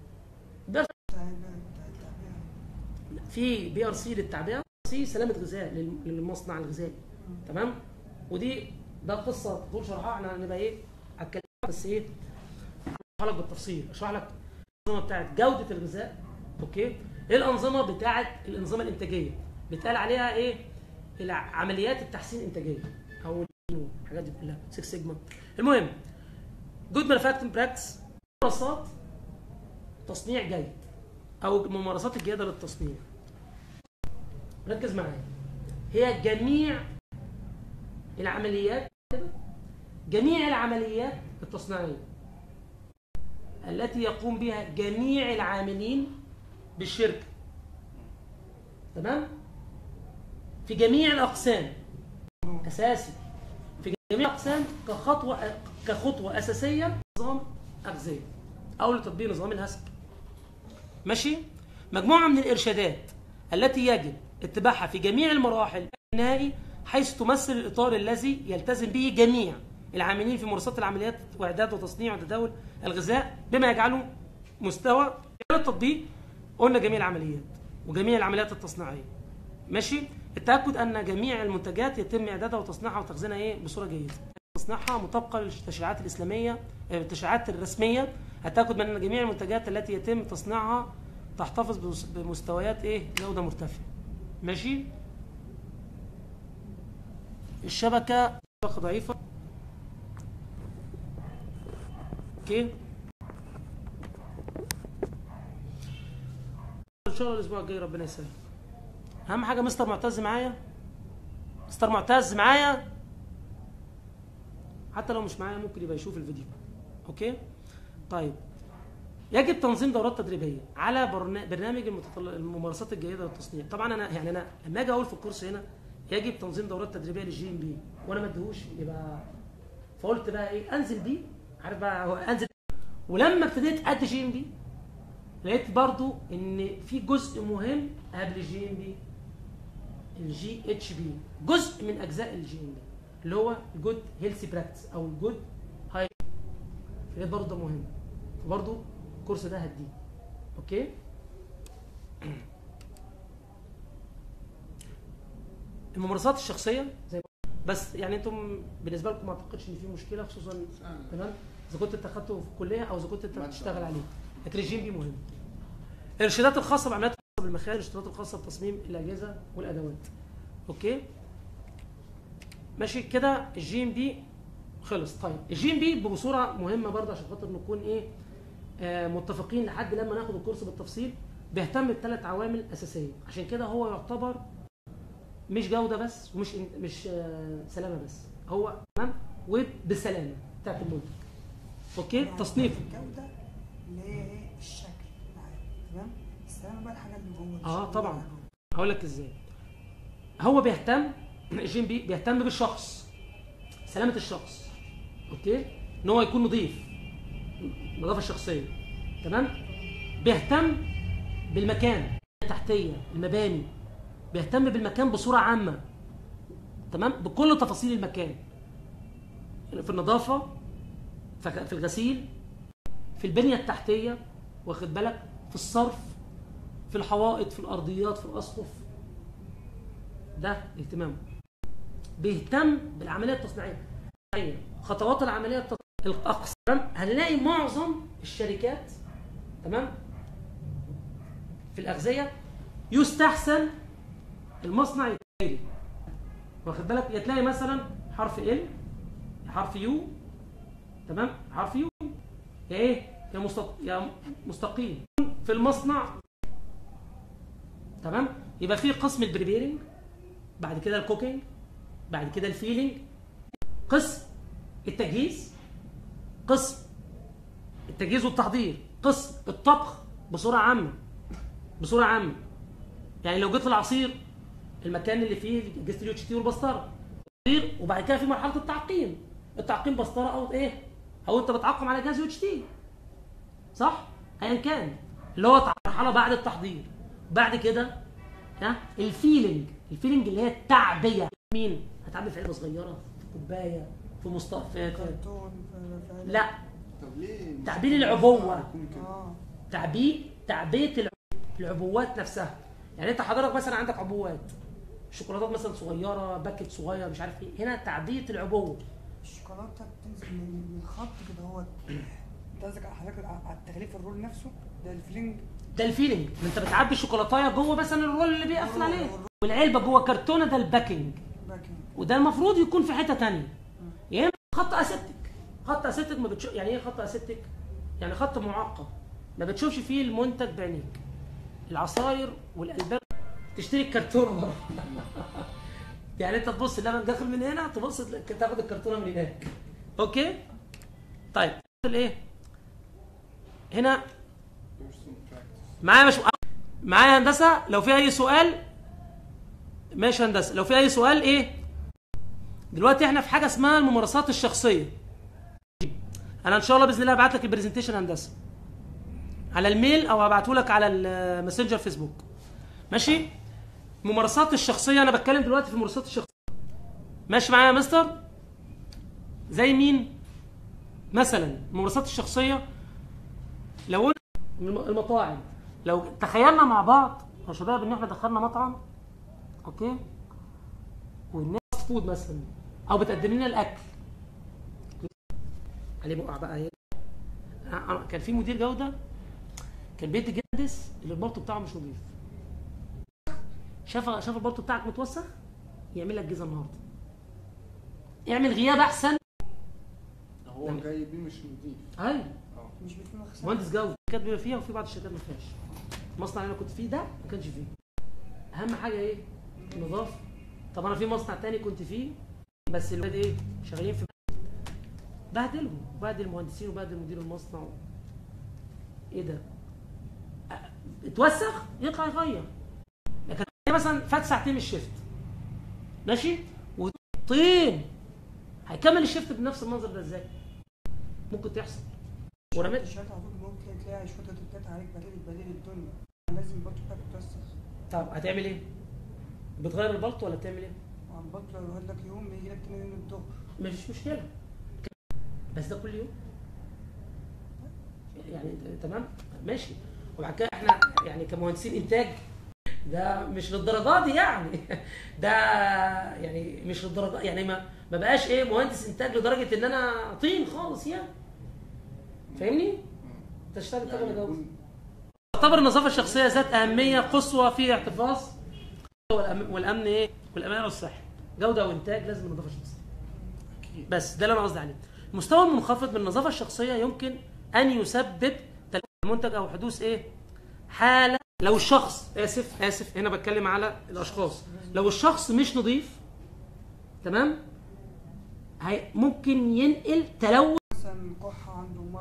في بي ار سي للتعبئه، سي سلامه غذاء للمصنع الغذائي، تمام؟ ودي ده قصه طول شرحها، احنا هنبقى ايه هتكلم بس ايه اشرح لك بالتفصيل، اشرح لك الانظمه بتاعت جوده الغذاء، اوكي؟ ايه الانظمه بتاعت الانظمه الانتاجيه، بيتقال عليها ايه؟ عمليات التحسين الانتاجيه او الحاجات دي كلها، ستة سيجما. المهم جود مانيفاكتشرنج براكتس، ممارسات تصنيع جيد او الممارسات الجيده للتصنيع. ركز معايا، هي جميع العمليات جميع العمليات التصنيعيه التي يقوم بها جميع العاملين بالشركه، تمام؟ في جميع الاقسام، اساسي في جميع الاقسام، كخطوه كخطوه اساسيه نظام اغذيه او لتطبيق نظام الهسب. ماشي؟ مجموعه من الارشادات التي يجب اتباعها في جميع المراحل النهائي، حيث تمثل الاطار الذي يلتزم به جميع العاملين في ممارسات العمليات واعداد وتصنيع وتداول الغذاء، بما يجعله مستوى التطبيق. قلنا جميع العمليات وجميع العمليات التصنيعيه. ماشي؟ التاكد ان جميع المنتجات يتم اعدادها وتصنيعها وتخزينها ايه بصوره جيده، تصنيعها مطابقه للتشريعات الاسلاميه، التشريعات الرسميه. التاكد من ان جميع المنتجات التي يتم تصنيعها تحتفظ بمستويات ايه جوده مرتفعه. ماشي؟ الشبكه شبكه ضعيفه، اوكي؟ ان شاء الله الاسبوع الجاي ربنا يسهل. اهم حاجه مستر معتز معايا، مستر معتز معايا، حتى لو مش معايا ممكن يبقى يشوف الفيديو، اوكي؟ طيب يجب تنظيم دورات تدريبيه على برنامج الممارسات الجيده للتصنيع. طبعا انا يعني انا لما اجي اقول في الكورس هنا يجب تنظيم دورات تدريبيه للجي ام بي وانا ما اديهوش، يبقى فقلت بقى ايه انزل بيه، عارف بقى هو انزل. ولما ابتديت ادي جي ام بي لقيت برضو ان في جزء مهم قبل الجي ام بي، الجي اتش بي، جزء من اجزاء الجي ام بي اللي هو الجود هيلثي براكتس او الجود هاي، لقيت برضو ده مهم، فبرضو الكورس ده هديه، اوكي؟ الممارسات الشخصيه زي بس يعني انتم بالنسبه لكم ما اعتقدش ان في مشكله، خصوصا تمام اذا كنت انت اخدته في الكليه او اذا كنت انت بتشتغل عليه، لكن الجي ام بي مهم. الارشادات الخاصه بعمليات الخاصه بالمخارج، الارشادات الخاصه بتصميم الاجهزه والادوات، اوكي؟ ماشي كده الجي ام بي خلص. طيب الجي ام بي بصوره مهمه برضه عشان خاطر نكون ايه آه متفقين لحد لما ناخد الكورس بالتفصيل، بيهتم بثلاث عوامل اساسيه، عشان كده هو يعتبر مش جوده بس ومش مش آه سلامه بس، هو تمام وبالسلامه بتاعت المنتج. اوكي يعني تصنيفه. الجوده اللي هي ايه الشكل العام، تمام. السلامه بقى الحاجه اللي جوه. اه الشكل طبعا. اللي جوه. هقول لك ازاي. هو بيهتم الجي ام بي بيهتم بالشخص، سلامه الشخص، اوكي، ان هو يكون نظيف، النظافه الشخصيه، تمام. بيهتم بالمكان التحتيه، المباني، بيهتم بالمكان بصوره عامه، تمام، بكل تفاصيل المكان، في النظافه، في الغسيل، في البنيه التحتيه، واخد بالك، في الصرف، في الحوائط، في الارضيات، في الاسقف. ده اهتمامه. بيهتم بالعمليه التصنيعيه، خطوات العمليه التصنيعيه، الاقسام. هنلاقي معظم الشركات، تمام، في الاغذيه يستحسن المصنع يتغير، واخد بالك، يتلاقي مثلا حرف ال، حرف يو، تمام، حرف يو، يا ايه يا مستق... يا مستقيم في المصنع، تمام. يبقى في قسم البريبيرنج، بعد كده الكوكينج، بعد كده الفيلينج، قسم التجهيز، قسم التجهيز والتحضير، قسم الطبخ بصوره عامه، بصوره عامه. يعني لو جيت في العصير، المكان اللي فيه اجهزه اليو اتش تي والبسطره، وبعد كده في مرحله التعقيم، التعقيم بسطره او ايه، او انت بتعقم على جهاز يو اتش تي، صح، ايا كان، اللي هو مرحله بعد التحضير. بعد كده ها الفيلينج، الفيلينج اللي هي التعبيه. مين هتعبي في علبه صغيره، في كوبايه، في مصطفى، كرتون في- في- لا، طب ليه تعبير العبوه، اه تعبيه تعبيه الع- العبوات نفسها. يعني انت حضرتك مثلا عندك عبوات شوكولاتات مثلا صغيره، باكت صغير، مش عارف ايه، هنا تعبيه العبوه. الشوكولاته بتنزل من من الخط كده، هو انت قصدك على حضرتك على التغليف الرول نفسه ده الفلينج. ده الفيلينج، ما انت بتعبي الشوكولاتايه جوه مثلا الرول اللي بيقفل عليه، والعلبه جوه كرتونه، ده الباكينج. باكينج. وده المفروض يكون في حته ثانيه، يا اما خط اسيبتك. خط اسيبتك ما بتشوف يعني ايه خط اسيبتك، يعني خط معقد ما بتشوفش فيه المنتج بعينيك. العصاير والالبان تشتري الكرتونه بره يعني انت تبص اللبن داخل من هنا، تبص تاخد الكرتونه من هناك، اوكي. طيب الايه هنا معايا، مش معايا هندسه؟ لو في اي سؤال ماشي هندسه، لو في اي سؤال ايه. دلوقتي احنا في حاجه اسمها الممارسات الشخصيه. انا ان شاء الله باذن الله هبعت لك البرزنتيشن هندسه على الميل، او هبعته لك على الماسنجر فيسبوك، ماشي. الممارسات الشخصيه، انا بتكلم دلوقتي في الممارسات الشخصيه، ماشي معايا يا مستر؟ زي مين مثلا الممارسات الشخصيه؟ لو المطاعم، لو تخيلنا مع بعض يا شباب ان احنا دخلنا مطعم، اوكي، والناس فود مثلا، او بتقدم لنا الاكل عليه بقع بقى ايه. كان في مدير جوده كان بيتجدس اللي البلطو بتاعه مش نظيف، شاف شاف البلطو بتاعك متوسخ، يعمل لك جزا النهارده، اعمل غياب احسن. هو جاي بيه مش نضيف. ايوه مش بيكون خساره. مهندس جوده كانت بيبقى فيها، وفي بعض الشركات ما فيهاش. المصنع اللي انا كنت فيه ده ما كانش فيه. اهم حاجه ايه؟ النظافه. طب انا في مصنع تاني كنت فيه، بس الولاد ايه شغالين في بهدلهم، وبهدل المهندسين، وبهدل مدير المصنع. ايه ده؟ اتوسخ يطلع يغير. لكن مثلا فات ساعتين من الشيفت، ماشي، وطين هيكمل الشيفت بنفس المنظر ده ازاي؟ ممكن تحصل. ورميت الشات على طول ممكن تلاقي شويه تتات عليك بديل بديل الدنيا، لازم البلطو بتاعك يتوسخ. طب هتعمل ايه؟ بتغير البلطو ولا بتعمل ايه؟ البلطو لو يقعد لك يوم بيجي لك تاني يوم الظهر. مفيش مشكله، بس ده كل يوم يعني، تمام ماشي. وبعد كده احنا يعني كمهندسين انتاج ده مش للدرجه دي يعني ده يعني مش للدرجه، يعني ما ما بقاش ايه مهندس انتاج لدرجه ان انا طين خالص يعني، فاهمني؟ تشتغل كده ولا جوده. تعتبر النظافه الشخصيه ذات اهميه قصوى في احتفاظ والامن ايه والامان والصحه. جوده وانتاج لازم النظافه الشخصيه، بس ده اللي انا قصدي عليه. المستوى المنخفض من النظافه الشخصيه يمكن ان يسبب تلوث المنتج او حدوث ايه حاله. لو الشخص اسف اسف هنا بتكلم على الاشخاص، لو الشخص مش نظيف، تمام، هي ممكن ينقل تلوث مثلا كحه عنده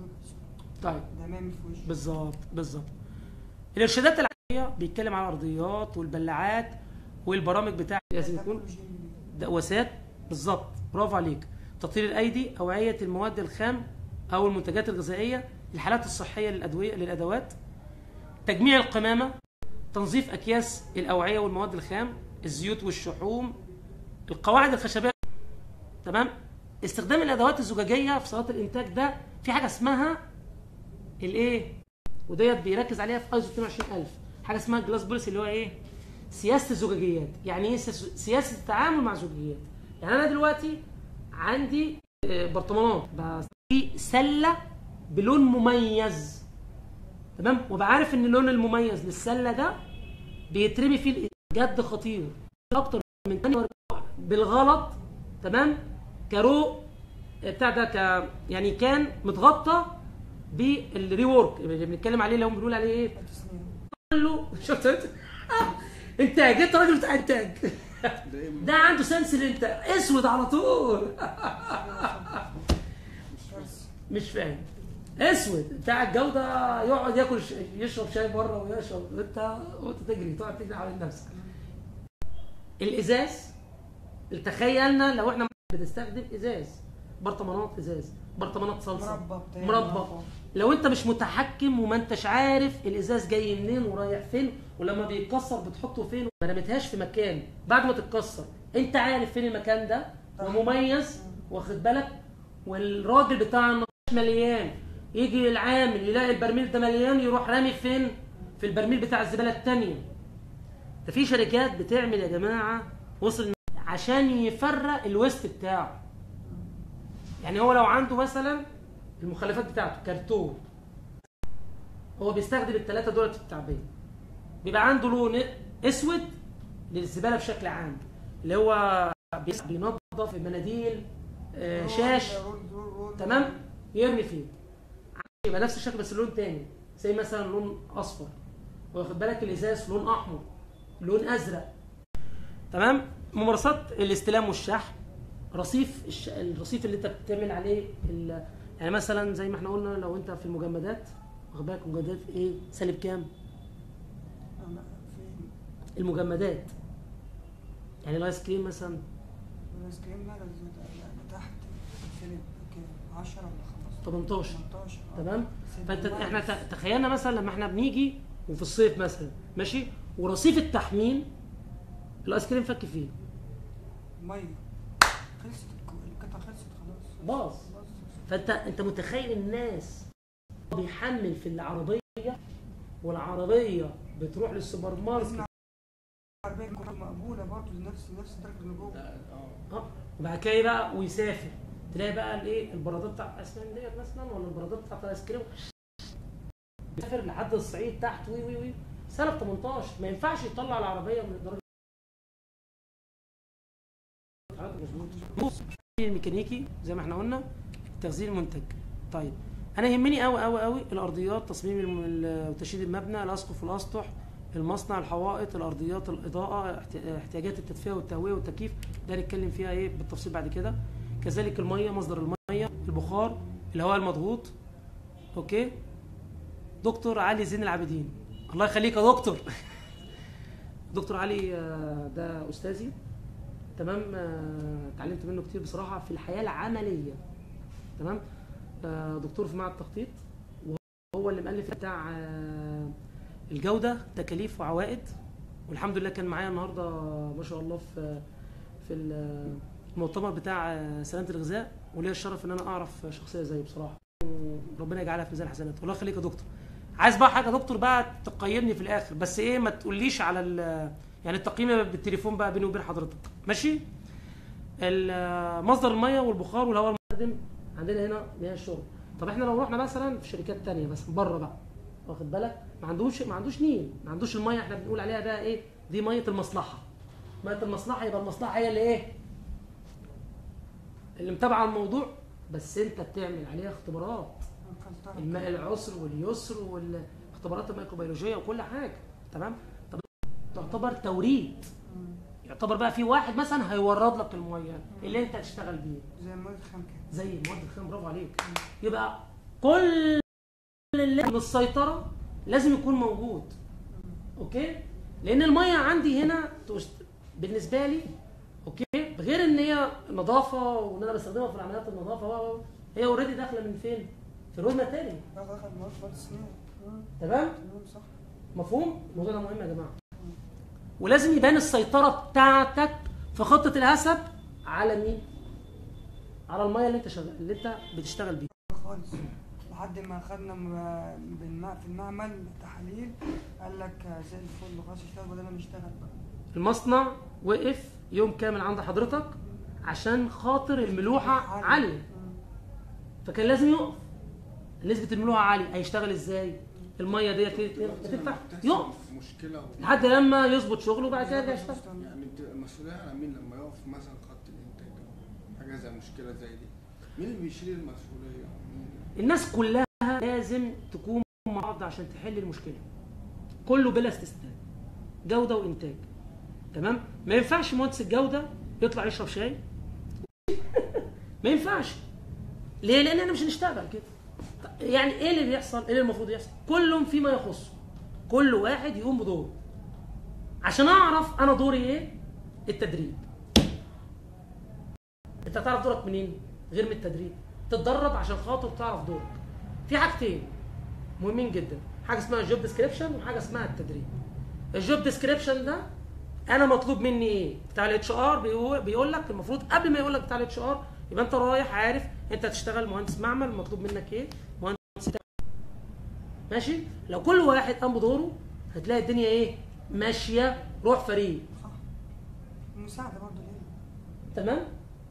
طيب ده مامي في وشي. بالظبط بالظبط. الارشادات العاديه بيتكلم على الارضيات والبلاعات والبرامج بتاع لازم يكون دواسات. بالظبط، برافو عليك. تطهير الايدي، اوعيه المواد الخام او المنتجات الغذائيه، الحالات الصحيه للادويه للادوات، تجميع القمامه، تنظيف اكياس الاوعيه والمواد الخام، الزيوت والشحوم، القواعد الخشبيه. تمام. استخدام الادوات الزجاجيه في صالات الانتاج، ده في حاجه اسمها الايه، وديت بيركز عليها في ايزو اتنين وعشرين الف، حاجه اسمها جلاس بوليسي اللي هو ايه، سياسه الزجاجيات. يعني ايه سياسه التعامل مع الزجاجيات؟ يعني انا دلوقتي عندي برطمانات بس في سله بلون مميز، تمام، وبقى عارف ان اللون المميز للسله ده بيترمي فيه جد خطير اكتر من تاني بالغلط، تمام، كرو بتاع ده ك يعني كان متغطى بالريورك اللي بنتكلم عليه اللي هم بنقول عليه ايه، قال له شفت انت انتاج، انت راجل بتاع انتاج ده عنده سنس الانتاج اسود على طول مش فاهم، اسود بتاع الجوده، يقعد ياكل ش... يشرب شاي بره ويشرب، وانت وانت تجري تقعد تجري على نفسك. الازاز، تخيلنا لو احنا بنستخدم ازاز، برطمانات ازاز، برطمانات صلصه، مربى مربى، لو انت مش متحكم وما انتش عارف الازاز جاي منين ورايح فين، ولما بيتكسر بتحطه فين، ما رميتهاش في مكان بعد ما تتكسر، انت عارف فين المكان ده ومميز، واخد بالك، والراجل بتاع النقاش مليان، يجي العامل يلاقي البرميل ده مليان يروح رامي فين؟ في البرميل بتاع الزباله الثانيه. ده في شركات بتعمل يا جماعه وصل عشان يفرق الويست بتاعه. يعني هو لو عنده مثلا المخلفات بتاعته كرتون، هو بيستخدم الثلاثه دول في التعبئه، بيبقى عنده لون اسود للزباله بشكل عام، اللي هو بينظف المناديل، آه شاش، تمام، يرمي فيه، يبقى نفس الشكل بس لون تاني، زي مثلا لون اصفر، واخد بالك، الازاز لون احمر، لون ازرق، تمام. ممارسات الاستلام والشحن، رصيف الش... الرصيف اللي انت بتعمل عليه ال... يعني مثلا زي ما احنا قلنا لو انت في المجمدات، واخد بالك، المجمدات ايه سالب كام؟ المجمدات يعني الايس كريم مثلا، الايس كريم لا تحت سالب كام، عشرة ولا خمستاشر تمنتاشر، تمنتاشر، تمام. فانت احنا تخيلنا مثلا لما احنا بنيجي وفي الصيف مثلا ماشي، ورصيف التحميل الايس كريم فك فيه ميه، خلصت القطعه، خلصت خلاص باظ. فانت انت متخيل الناس بيحمل في العربيه، والعربيه بتروح للسوبر ماركت، العربيه مقبوله برضه لنفس نفس درجه اللي جوه، اه، وبعد كده بقى ويسافر، تلاقي بقى الايه البرادات بتاع اسنان ديت مثلا، ولا البرادات بتاعت الايس كريم، يسافر لحد الصعيد تحت وي وي وي سنه تمنتاشر، ما ينفعش يطلع العربيه من الدرجه الميكانيكي زي ما احنا قلنا، تخزين المنتج. طيب انا يهمني قوي قوي قوي الارضيات، تصميم وتشييد المبنى، الاسقف والاسطح، المصنع، الحوائط، الارضيات، الاضاءه، احتياجات التدفئه والتهويه والتكييف، ده هنتكلم فيها ايه بالتفصيل بعد كده. كذلك الميه، مصدر الميه، البخار، الهواء المضغوط. اوكي. دكتور علي زين العابدين، الله يخليك يا دكتور دكتور علي ده استاذي، تمام، اتعلمت منه كتير بصراحه في الحياه العمليه، تمام. دكتور في معهد التخطيط، وهو اللي مؤلف بتاع الجوده، تكاليف وعوائد، والحمد لله كان معايا النهارده ما شاء الله في في المؤتمر بتاع سلامه الغذاء، وليا الشرف ان انا اعرف شخصيه زي بصراحه، وربنا يجعلها في ميزان حسناته. الله يخليك يا دكتور. عايز بقى حاجه دكتور بقى تقيمني في الاخر، بس ايه ما تقوليش على يعني التقييم بالتليفون بقى بيني وبين حضرتك، ماشي؟ مصدر الميه والبخار والهواء المستخدم عندنا هنا مياه الشرب. طب احنا لو رحنا مثلا في شركات ثانيه مثلا بره بقى، واخد بالك، ما عندوش ما عندوش نيل، ما عندوش الميه، احنا بنقول عليها بقى ايه، دي ميه المصلحه. ميه المصلحه، يبقى المصلحه هي اللي ايه، اللي متابعه الموضوع، بس انت بتعمل عليها اختبارات، الماء العسر واليسر والاختبارات الميكروبيولوجيه وكل حاجه، تمام. طب تعتبر توريد، يعتبر بقى في واحد مثلا هيورد لك الميه اللي انت هتشتغل بيه، زي المواد الخام كده، زي المواد الخام، برافو عليك. يبقى كل اللي من السيطره لازم يكون موجود. اوكي؟ لان الميه عندي هنا بالنسبه لي اوكي غير ان هي نظافه وان انا بستخدمها في عمليات النظافه، هي اوريدي داخله من فين؟ في الروز ماتيريال. دخل مواد تصنيع. تمام؟ تمام صح. مفهوم؟ الموضوع ده مهم يا جماعه. ولازم يبان السيطره بتاعتك في خطه الهسب على مين؟ على الميه اللي انت شغال اللي انت بتشتغل بيها خالص. لحد ما خدنا بالماء في المعمل تحاليل قال لك زي الفل خلاص اشتغل بدل نشتغل بقى. المصنع وقف يوم كامل عند حضرتك عشان خاطر الملوحه عاليه، فكان لازم يقف. نسبه الملوحه عاليه، هيشتغل ازاي؟ الميه ديت هتنفع يقف مشكله لحد لما يظبط شغله وبعد كده يرجع يشتغل. يعني بتبقى المسؤوليه على مين لما يقف مثلا خط الانتاج ده؟ حاجه زي مشكله زي دي، مين اللي بيشيل المسؤوليه؟ الناس كلها لازم تكون مع بعض عشان تحل المشكله، كله بلا استثناء، جوده وانتاج. تمام؟ ما ينفعش مهندس الجوده يطلع يشرب شاي ما ينفعش. ليه؟ لان احنا مش هنشتغل كده. يعني ايه اللي بيحصل؟ ايه اللي المفروض يحصل؟ كلهم فيما يخصه، كل واحد يقوم بدوره. عشان اعرف انا دوري ايه؟ التدريب. انت تعرف دورك منين؟ غير من التدريب. تتدرب عشان خاطر تعرف دورك. في حاجتين مهمين جدا، حاجه اسمها الجوب ديسكريبشن وحاجه اسمها التدريب. الجوب ديسكريبشن ده انا مطلوب مني ايه؟ بتاع الاتش ار بيقول لك المفروض قبل ما يقول لك بتاع الاتش ار يبقى انت رايح عارف انت هتشتغل مهندس معمل، مطلوب منك ايه؟ مهندس ماشي؟ لو كل واحد قام بدوره هتلاقي الدنيا ايه؟ ماشيه روح فريق. صح. المساعده برضه ليه؟ تمام؟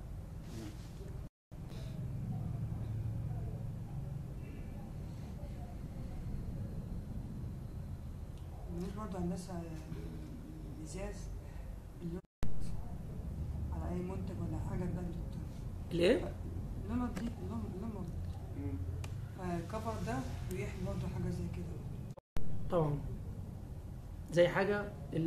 بالنسبه برضه هندسه الازاز على اي منتج ولا حاجه تبان دكتور. الايه؟ اللمبه دي اللمبه الكفر ده بيحمي برضه حاجه زي كده. طبعا. زي حاجه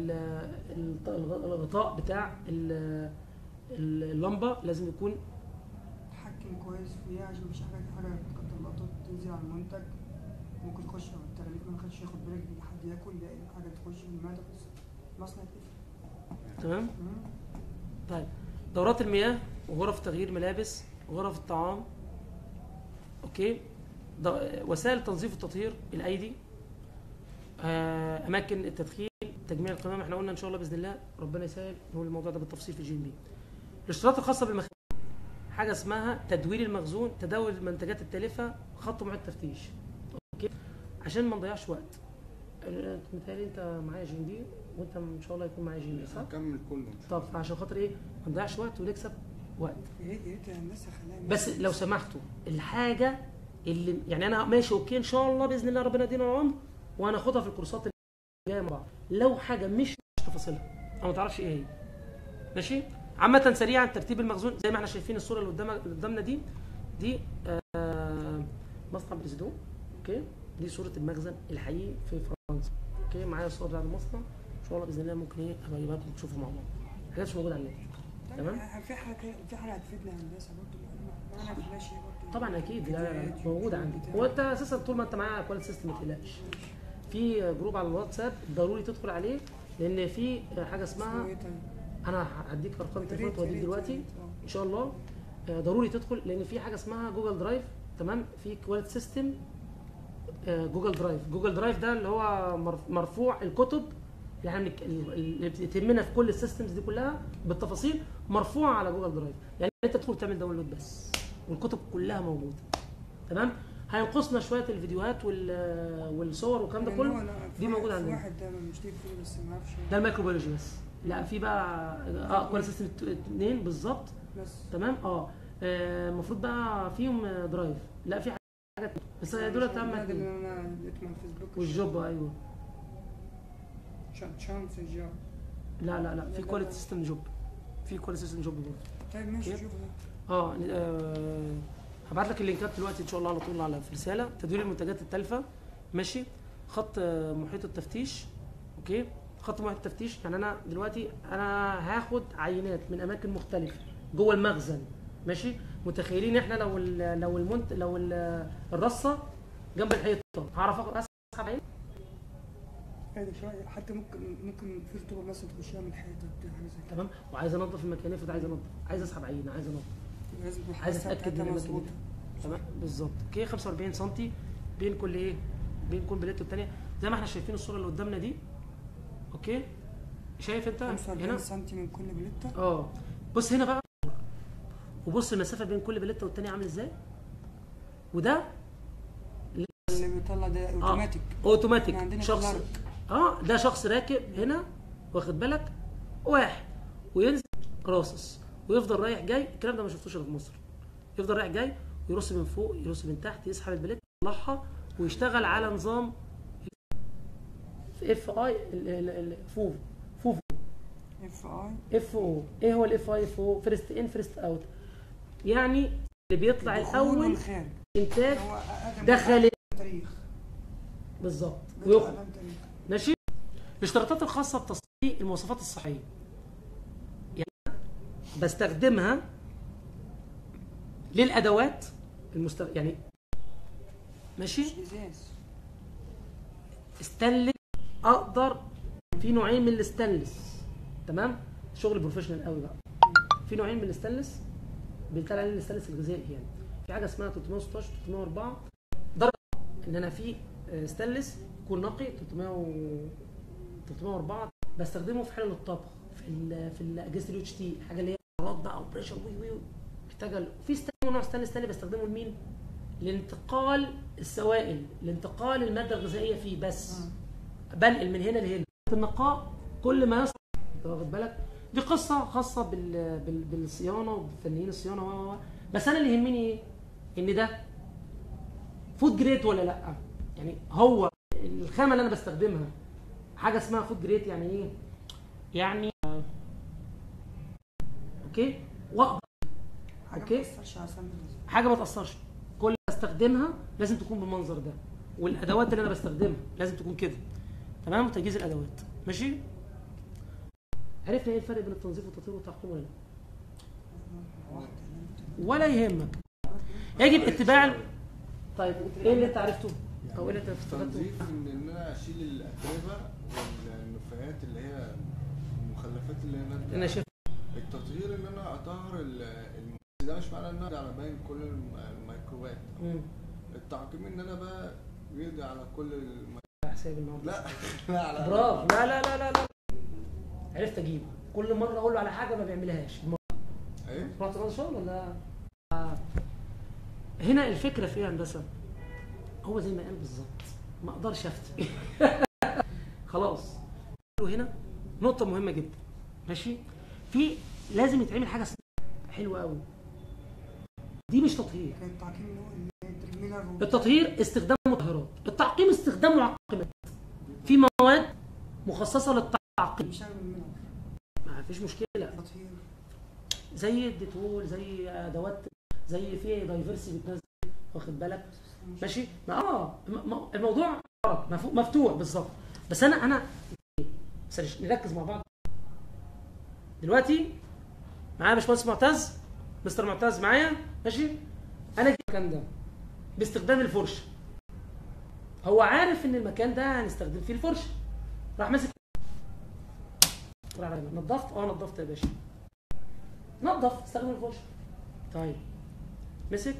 الغطاء بتاع اللمبه لازم يكون تحكم كويس فيها عشان مفيش حاجه حاجه قطر تنزل على المنتج ممكن تخش على التغليف ما كانش ياخد بالك من حد ياكل يلاقي حاجه تخش في المعده بس المصنع يتقفل. تمام؟ طيب دورات المياه وغرف تغيير ملابس وغرف الطعام اوكي، وسائل تنظيف التطهير الايدي، اماكن التدخين، تجميع القمامه. احنا قلنا ان شاء الله باذن الله ربنا يسهل نقول الموضوع ده بالتفصيل في جي ام بي. الاشتراطات الخاصه بالمخزون، حاجه اسمها تدوير المخزون، تداول المنتجات التالفه، خط موعد التفتيش. اوكي عشان ما نضيعش وقت. متهيألي انت معايا جي ام بي وانت ان شاء الله يكون معايا جي ام بي صح؟ هكمل كله. طب عشان خاطر ايه؟ ما نضيعش وقت ونكسب وقت. يا ريت يا ريت الناس خليها بس لو سمحتوا الحاجه اللي يعني انا ماشي اوكي ان شاء الله باذن الله ربنا يدينا العمر وهناخدها في الكورسات اللي جايه مع بعض. لو حاجه مش تفاصيلها او ما تعرفش ايه هي ماشي. عامه سريعا ترتيب المخزون زي ما احنا شايفين الصوره اللي قدامنا اللي قدامنا دي دي آه مصنع بريزيدو. اوكي دي صوره المخزن الحقيقي في فرنسا. اوكي معايا الصور بتاعت المصنع ان شاء الله باذن الله ممكن ايه ابقى اجيبها لكم تشوفوا مع بعض. حاجات مش موجوده على النت. تمام. في حاجه في حاجه هتفيدنا هندسه برضه معانا فلاش برضه. طبعا اكيد لا لا موجوده عندي. هو انت اساسا طول ما انت معايا كواليتي سيستم ما تقلقش. في جروب على الواتساب ضروري تدخل عليه لان في حاجه اسمها انا هديك ارقام تليفونات وهديك دلوقتي ان شاء الله. ضروري تدخل لان في حاجه اسمها جوجل درايف. تمام. في كواليتي سيستم جوجل درايف. جوجل درايف ده اللي هو مرفوع الكتب يعني اللي بتهمنا في كل السيستمز دي كلها بالتفاصيل مرفوعه على جوجل درايف. يعني انت تدخل تعمل داونلود بس والكتب كلها موجوده. تمام. هينقصنا شويه الفيديوهات والصور والكلام ده كله دي موجوده عندنا. واحد ده مشترك فيه بس ما اعرفش ده الميكروبيولوجي بس. لا في بقى اه كواليتي سيستم اثنين بالظبط. تمام. اه المفروض بقى فيهم درايف. لا في حاجات بس دول تم والجوب. ايوه شانس الجوب. لا لا لا في كواليتي سيستم جوب. في كواليتي سيستم جوب برضه. طيب ماشي شوف اه, آه هبعت لك اللينكات دلوقتي ان شاء الله على طول على في رساله. تدوير المنتجات التالفه ماشي. خط محيط التفتيش. اوكي خط محيط التفتيش يعني انا دلوقتي انا هاخد عينات من اماكن مختلفه جوه المخزن ماشي. متخيلين احنا لو ال لو المنت لو ال الرصه جنب الحيطه هعرف اسحب عين؟ هادي شويه، حتى ممكن ممكن في رطوبه مثلا تخشها من الحيطه بتاع حاجه زي كده. تمام. وعايز انضف المكان، افرض عايز انضف، عايز اسحب عين، عايز انضف، لازم عايز اتاكد ان المكان مظبوطه. تمام بالظبط. اوكي خمسة وأربعين سم بين كل ايه؟ بين كل بليت والثانيه زي ما احنا شايفين الصوره اللي قدامنا دي. اوكي شايف انت خمسة وأربعين هنا؟ سم من كل بليته. اه بص هنا بقى، وبص المسافه بين كل بليته والثانيه عامل ازاي. وده اللي بيطلع ده اوتوماتيك. آه. اوتوماتيك. عندنا شخص كلارك. اه ده شخص راكب هنا واخد بالك، واحد وينزل راصص ويفضل رايح جاي. الكلام ده ما شفتوش الا في مصر. يفضل رايح جاي يرص من فوق يرص من تحت، يسحب البليت يطلعها ويشتغل على نظام اف اي فوف فوف اف اي اف او. ايه هو الاف اي اف او؟ فيرست ان فيرست اوت، يعني اللي بيطلع الاول انتاج داخلي تاريخ بالظبط ويخرج ويخرج. ماشي. الاشتراطات الخاصه بتصنيع المواصفات الصحيه، يعني بستخدمها للادوات المست يعني ماشي. استانلس اقدر، في نوعين من الاستانلس تمام، شغل بروفيشنال قوي بقى. في نوعين من الاستانلس بيتقال عليه الاستانلس الغذائي، يعني في حاجه اسمها ثلاثمية وستاشر ثلاثمية وأربعة درجه ان انا في ستانلس يكون نقي ثلاثمية وأربعة بستخدمه في حلل الطبخ، في ال في اجهزه اليو اتش تي، حاجه اللي هي حرارات بقى او بريشر وي وي محتاجه. في نوع ستانلس ثاني بستخدمه لمين؟ لانتقال السوائل، لانتقال الماده الغذائيه فيه بس. بنقل من هنا لهنا. النقاء كل ما يصل، واخد بالك؟ دي قصه خاصه بال... بال... بالصيانه وبفنيين الصيانه و بس انا اللي يهمني ايه؟ ان ده فود جريد ولا لا. يعني هو الخامه اللي انا بستخدمها حاجه اسمها فود جريد، يعني ايه؟ يعني اوكي واقدر اوكي حاجه ما تاثرش. كل اللي بستخدمها لازم تكون بالمنظر ده، والادوات اللي انا بستخدمها لازم تكون كده تمام. وتجهيز الادوات ماشي. عرفنا ايه الفرق بين التنظيف والتطهير والتعقيم ولا لا؟ ولا يهمك، يجب اتباع. طيب ايه اللي انت عرفته او ايه اللي انت استفدته؟ التنظيف ان ان انا اشيل الاتربه والنفايات اللي هي المخلفات اللي انا انا شايف. التطهير ان انا اطهر الم... ده مش معناه ان انا على باين كل الميكروبات. التعقيم ان انا بقى بيقضي على كل الم... حساب النهارده. لا لا على برافو. لا لا لا لا لا عرفت اجيبه. كل مره اقول له على حاجه ما بيعملهاش. ايه؟ رحت رد شغل ولا؟ آه. هنا الفكره في ايه يا هندسه؟ هو زي ما قال بالظبط، ما اقدرش افتي. خلاص. هنا نقطه مهمه جدا ماشي. في لازم يتعمل حاجه حلوه قوي، دي مش تطهير. التطهير استخدام مطهرات، التعقيم استخدام معقمات. في مواد مخصصه للتعقيم ما فيش مشكله، زي الديتول، زي ادوات، زي في دايفرسي بتنزل، واخد بالك ماشي. ما اه الموضوع مفتوح بالظبط. بس انا انا بس نركز مع بعض دلوقتي. معايا باشمهندس معتز، مستر معتز معايا ماشي. انا جيت المكان ده باستخدام الفرشه، هو عارف ان المكان ده هنستخدم فيه الفرشه، راح ماسك نظفت. اه نظفت يا باشا، نظف استخدم الفرشه. طيب مسك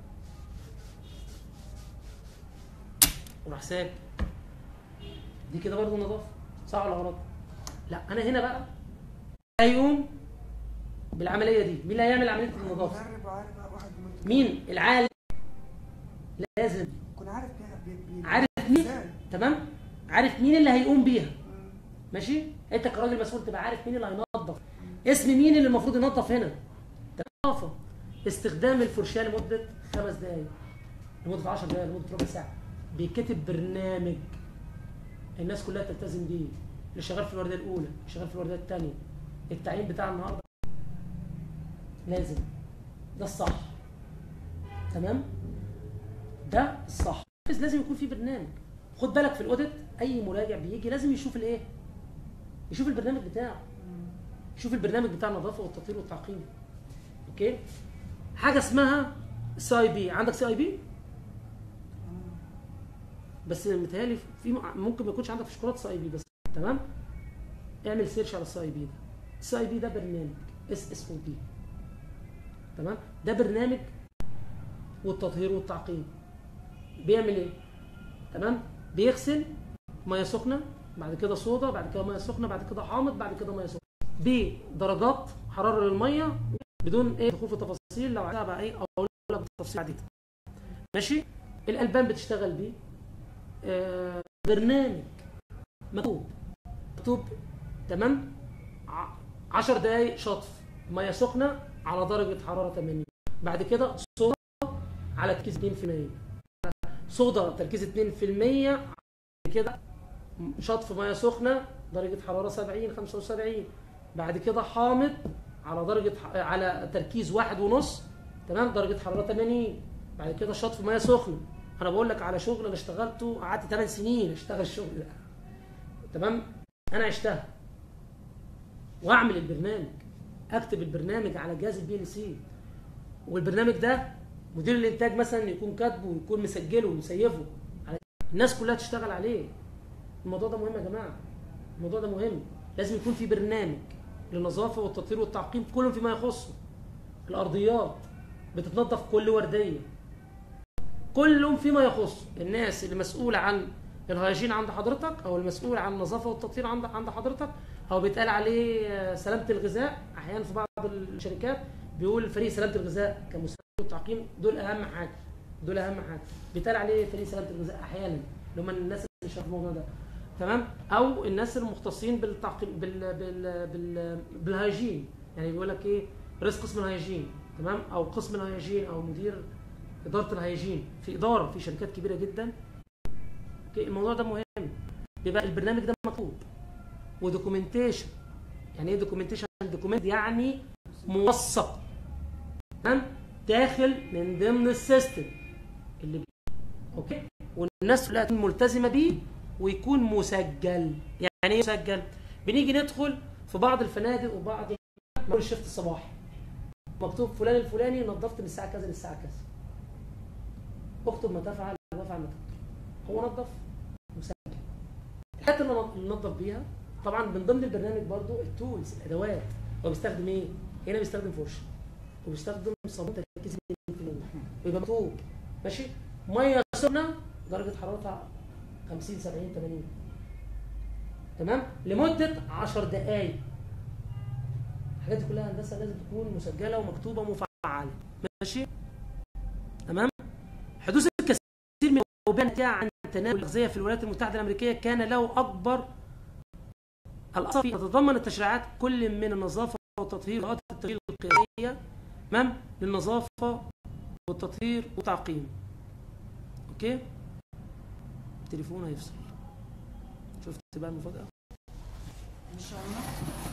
وراح ساب، دي كده برضه نظافه صح ولا غلط؟ لا انا هنا بقى هيقوم بالعمليه دي. مين اللي هيعمل عمليه النظافه؟ مين؟ العالم. لازم يكون عارف عارف مين. تمام، عارف مين اللي هيقوم بيها ماشي. انت كراجل مسؤول تبقى عارف مين اللي هينظف، اسم مين اللي المفروض ينظف هنا. نظافه، استخدام الفرشاه لمده خمس دقائق، لمده عشر دقائق، لمده ربع ساعه. بيتكتب برنامج الناس كلها تلتزم بيه، اللي شغال في الورديه الاولى، اللي شغال في الورديه الثانيه. التعيين بتاع النهارده لازم، ده الصح تمام، ده الصح. بس لازم يكون في برنامج. خد بالك في الاوديت اي مراجع بيجي لازم يشوف الايه، يشوف البرنامج بتاعه، يشوف البرنامج بتاع النظافه والتطهير والتعقيم. اوكي حاجه اسمها سي اي بي. عندك سي اي بي؟ بس متهيألي في ممكن ما يكونش عندك في شوكولاته سي اي بي بس. تمام؟ اعمل سيرش على السي اي بي ده. السي اي بي ده برنامج اس اس او بي. تمام؟ ده برنامج والتطهير والتعقيم. بيعمل ايه؟ تمام؟ بيغسل ميه سخنه، بعد كده صودا، بعد كده ميه سخنه، بعد كده حامض، بعد كده ميه سخنه بدرجات حراره للميه بدون ايه دخول في تفاصيل. لو عايزها بقى ايه اقول لك بالتفصيل عديد. ماشي؟ الالبان بتشتغل بيه. آه برنامج مكتوب مكتوب تمام؟ عشر دقايق شطف ميه سخنه على درجه حراره ثمانين، بعد كده صودا على تركيز اثنين في المية، صودا تركيز اثنين في المية، بعد كده شطف ميه سخنه درجه حراره سبعين خمسة وسبعين، بعد كده حامض على درجه على تركيز واحد ونص، تمام، درجه حراره ثمانين، بعد كده شطف ميه سخنه. انا بقول لك على شغل انا اشتغلته، قعدت ثمان سنين اشتغل الشغل ده. تمام؟ انا عشتها. واعمل البرنامج، اكتب البرنامج على جهاز البي ال سي، والبرنامج ده مدير الانتاج مثلا يكون كاتبه ويكون مسجله ومسيفه، الناس كلها تشتغل عليه. الموضوع ده مهم يا جماعه، الموضوع ده مهم. لازم يكون في برنامج للنظافه والتطهير والتعقيم كلهم فيما يخصه. الارضيات بتتنظف كل ورديه، كلهم فيما يخص. الناس اللي مسؤوله عن الهيجين عند حضرتك، او المسؤول عن النظافه والتطهير عند عند حضرتك، او بيتقال عليه سلامه الغذاء. احيانا في بعض الشركات بيقول فريق سلامه الغذاء كمساعد والتعقيم، دول اهم حاجه، دول اهم حاجه بيتقال عليه فريق سلامه الغذاء احيانا، اللي هم الناس اللي شغالين في الموضوع ده. تمام؟ او الناس المختصين بالتعقيم بال بال بال بالهيجين، يعني بيقول لك ايه رئيس قسم الهيجين، تمام، او قسم الهيجين، او مدير اداره الهيجين. في اداره في شركات كبيره جدا. الموضوع ده مهم. بيبقى البرنامج ده مكتوب ودوكيومنتيشن. يعني ايه دوكيومنتيشن؟ دوكيومنت يعني موثق، تمام، داخل من ضمن السيستم اللي بي. اوكي؟ والناس كلها تكون ملتزمه بيه ويكون مسجل. يعني ايه مسجل؟ بنيجي ندخل في بعض الفنادق وبعض نقول الشفت الصباحي مكتوب فلان الفلاني نظفت من الساعه كذا للساعه كذا. اكتب ما تفعل وافعل ما تفعل. هو نظف مسجل. الحاجات اللي ننظف بيها طبعا من ضمن البرنامج برضو التولز، الادوات. هو بيستخدم ايه؟ هنا بيستخدم فرشه وبيستخدم صابون تركيز اثنين في المية، بيبقى مكتوب ماشي. ميه سخنه درجه حرارتها خمسين سبعين ثمانين، تمام، لمده عشر دقائق. الحاجات دي كلها هندسه لازم تكون مسجله ومكتوبه ومفعله. ماشي؟ تمام؟ حدوث الكثير من الأوبئة عن تناول الأغذية في الولايات المتحدة الأمريكية كان له أكبر الأثر فيه. تتضمن التشريعات كل من النظافة والتطهير وإجراءات التغيير القيادية، تمام، للنظافة والتطهير والتعقيم. أوكي؟ التليفون هيفصل. شفت بقى المفاجأة؟ إن شاء الله.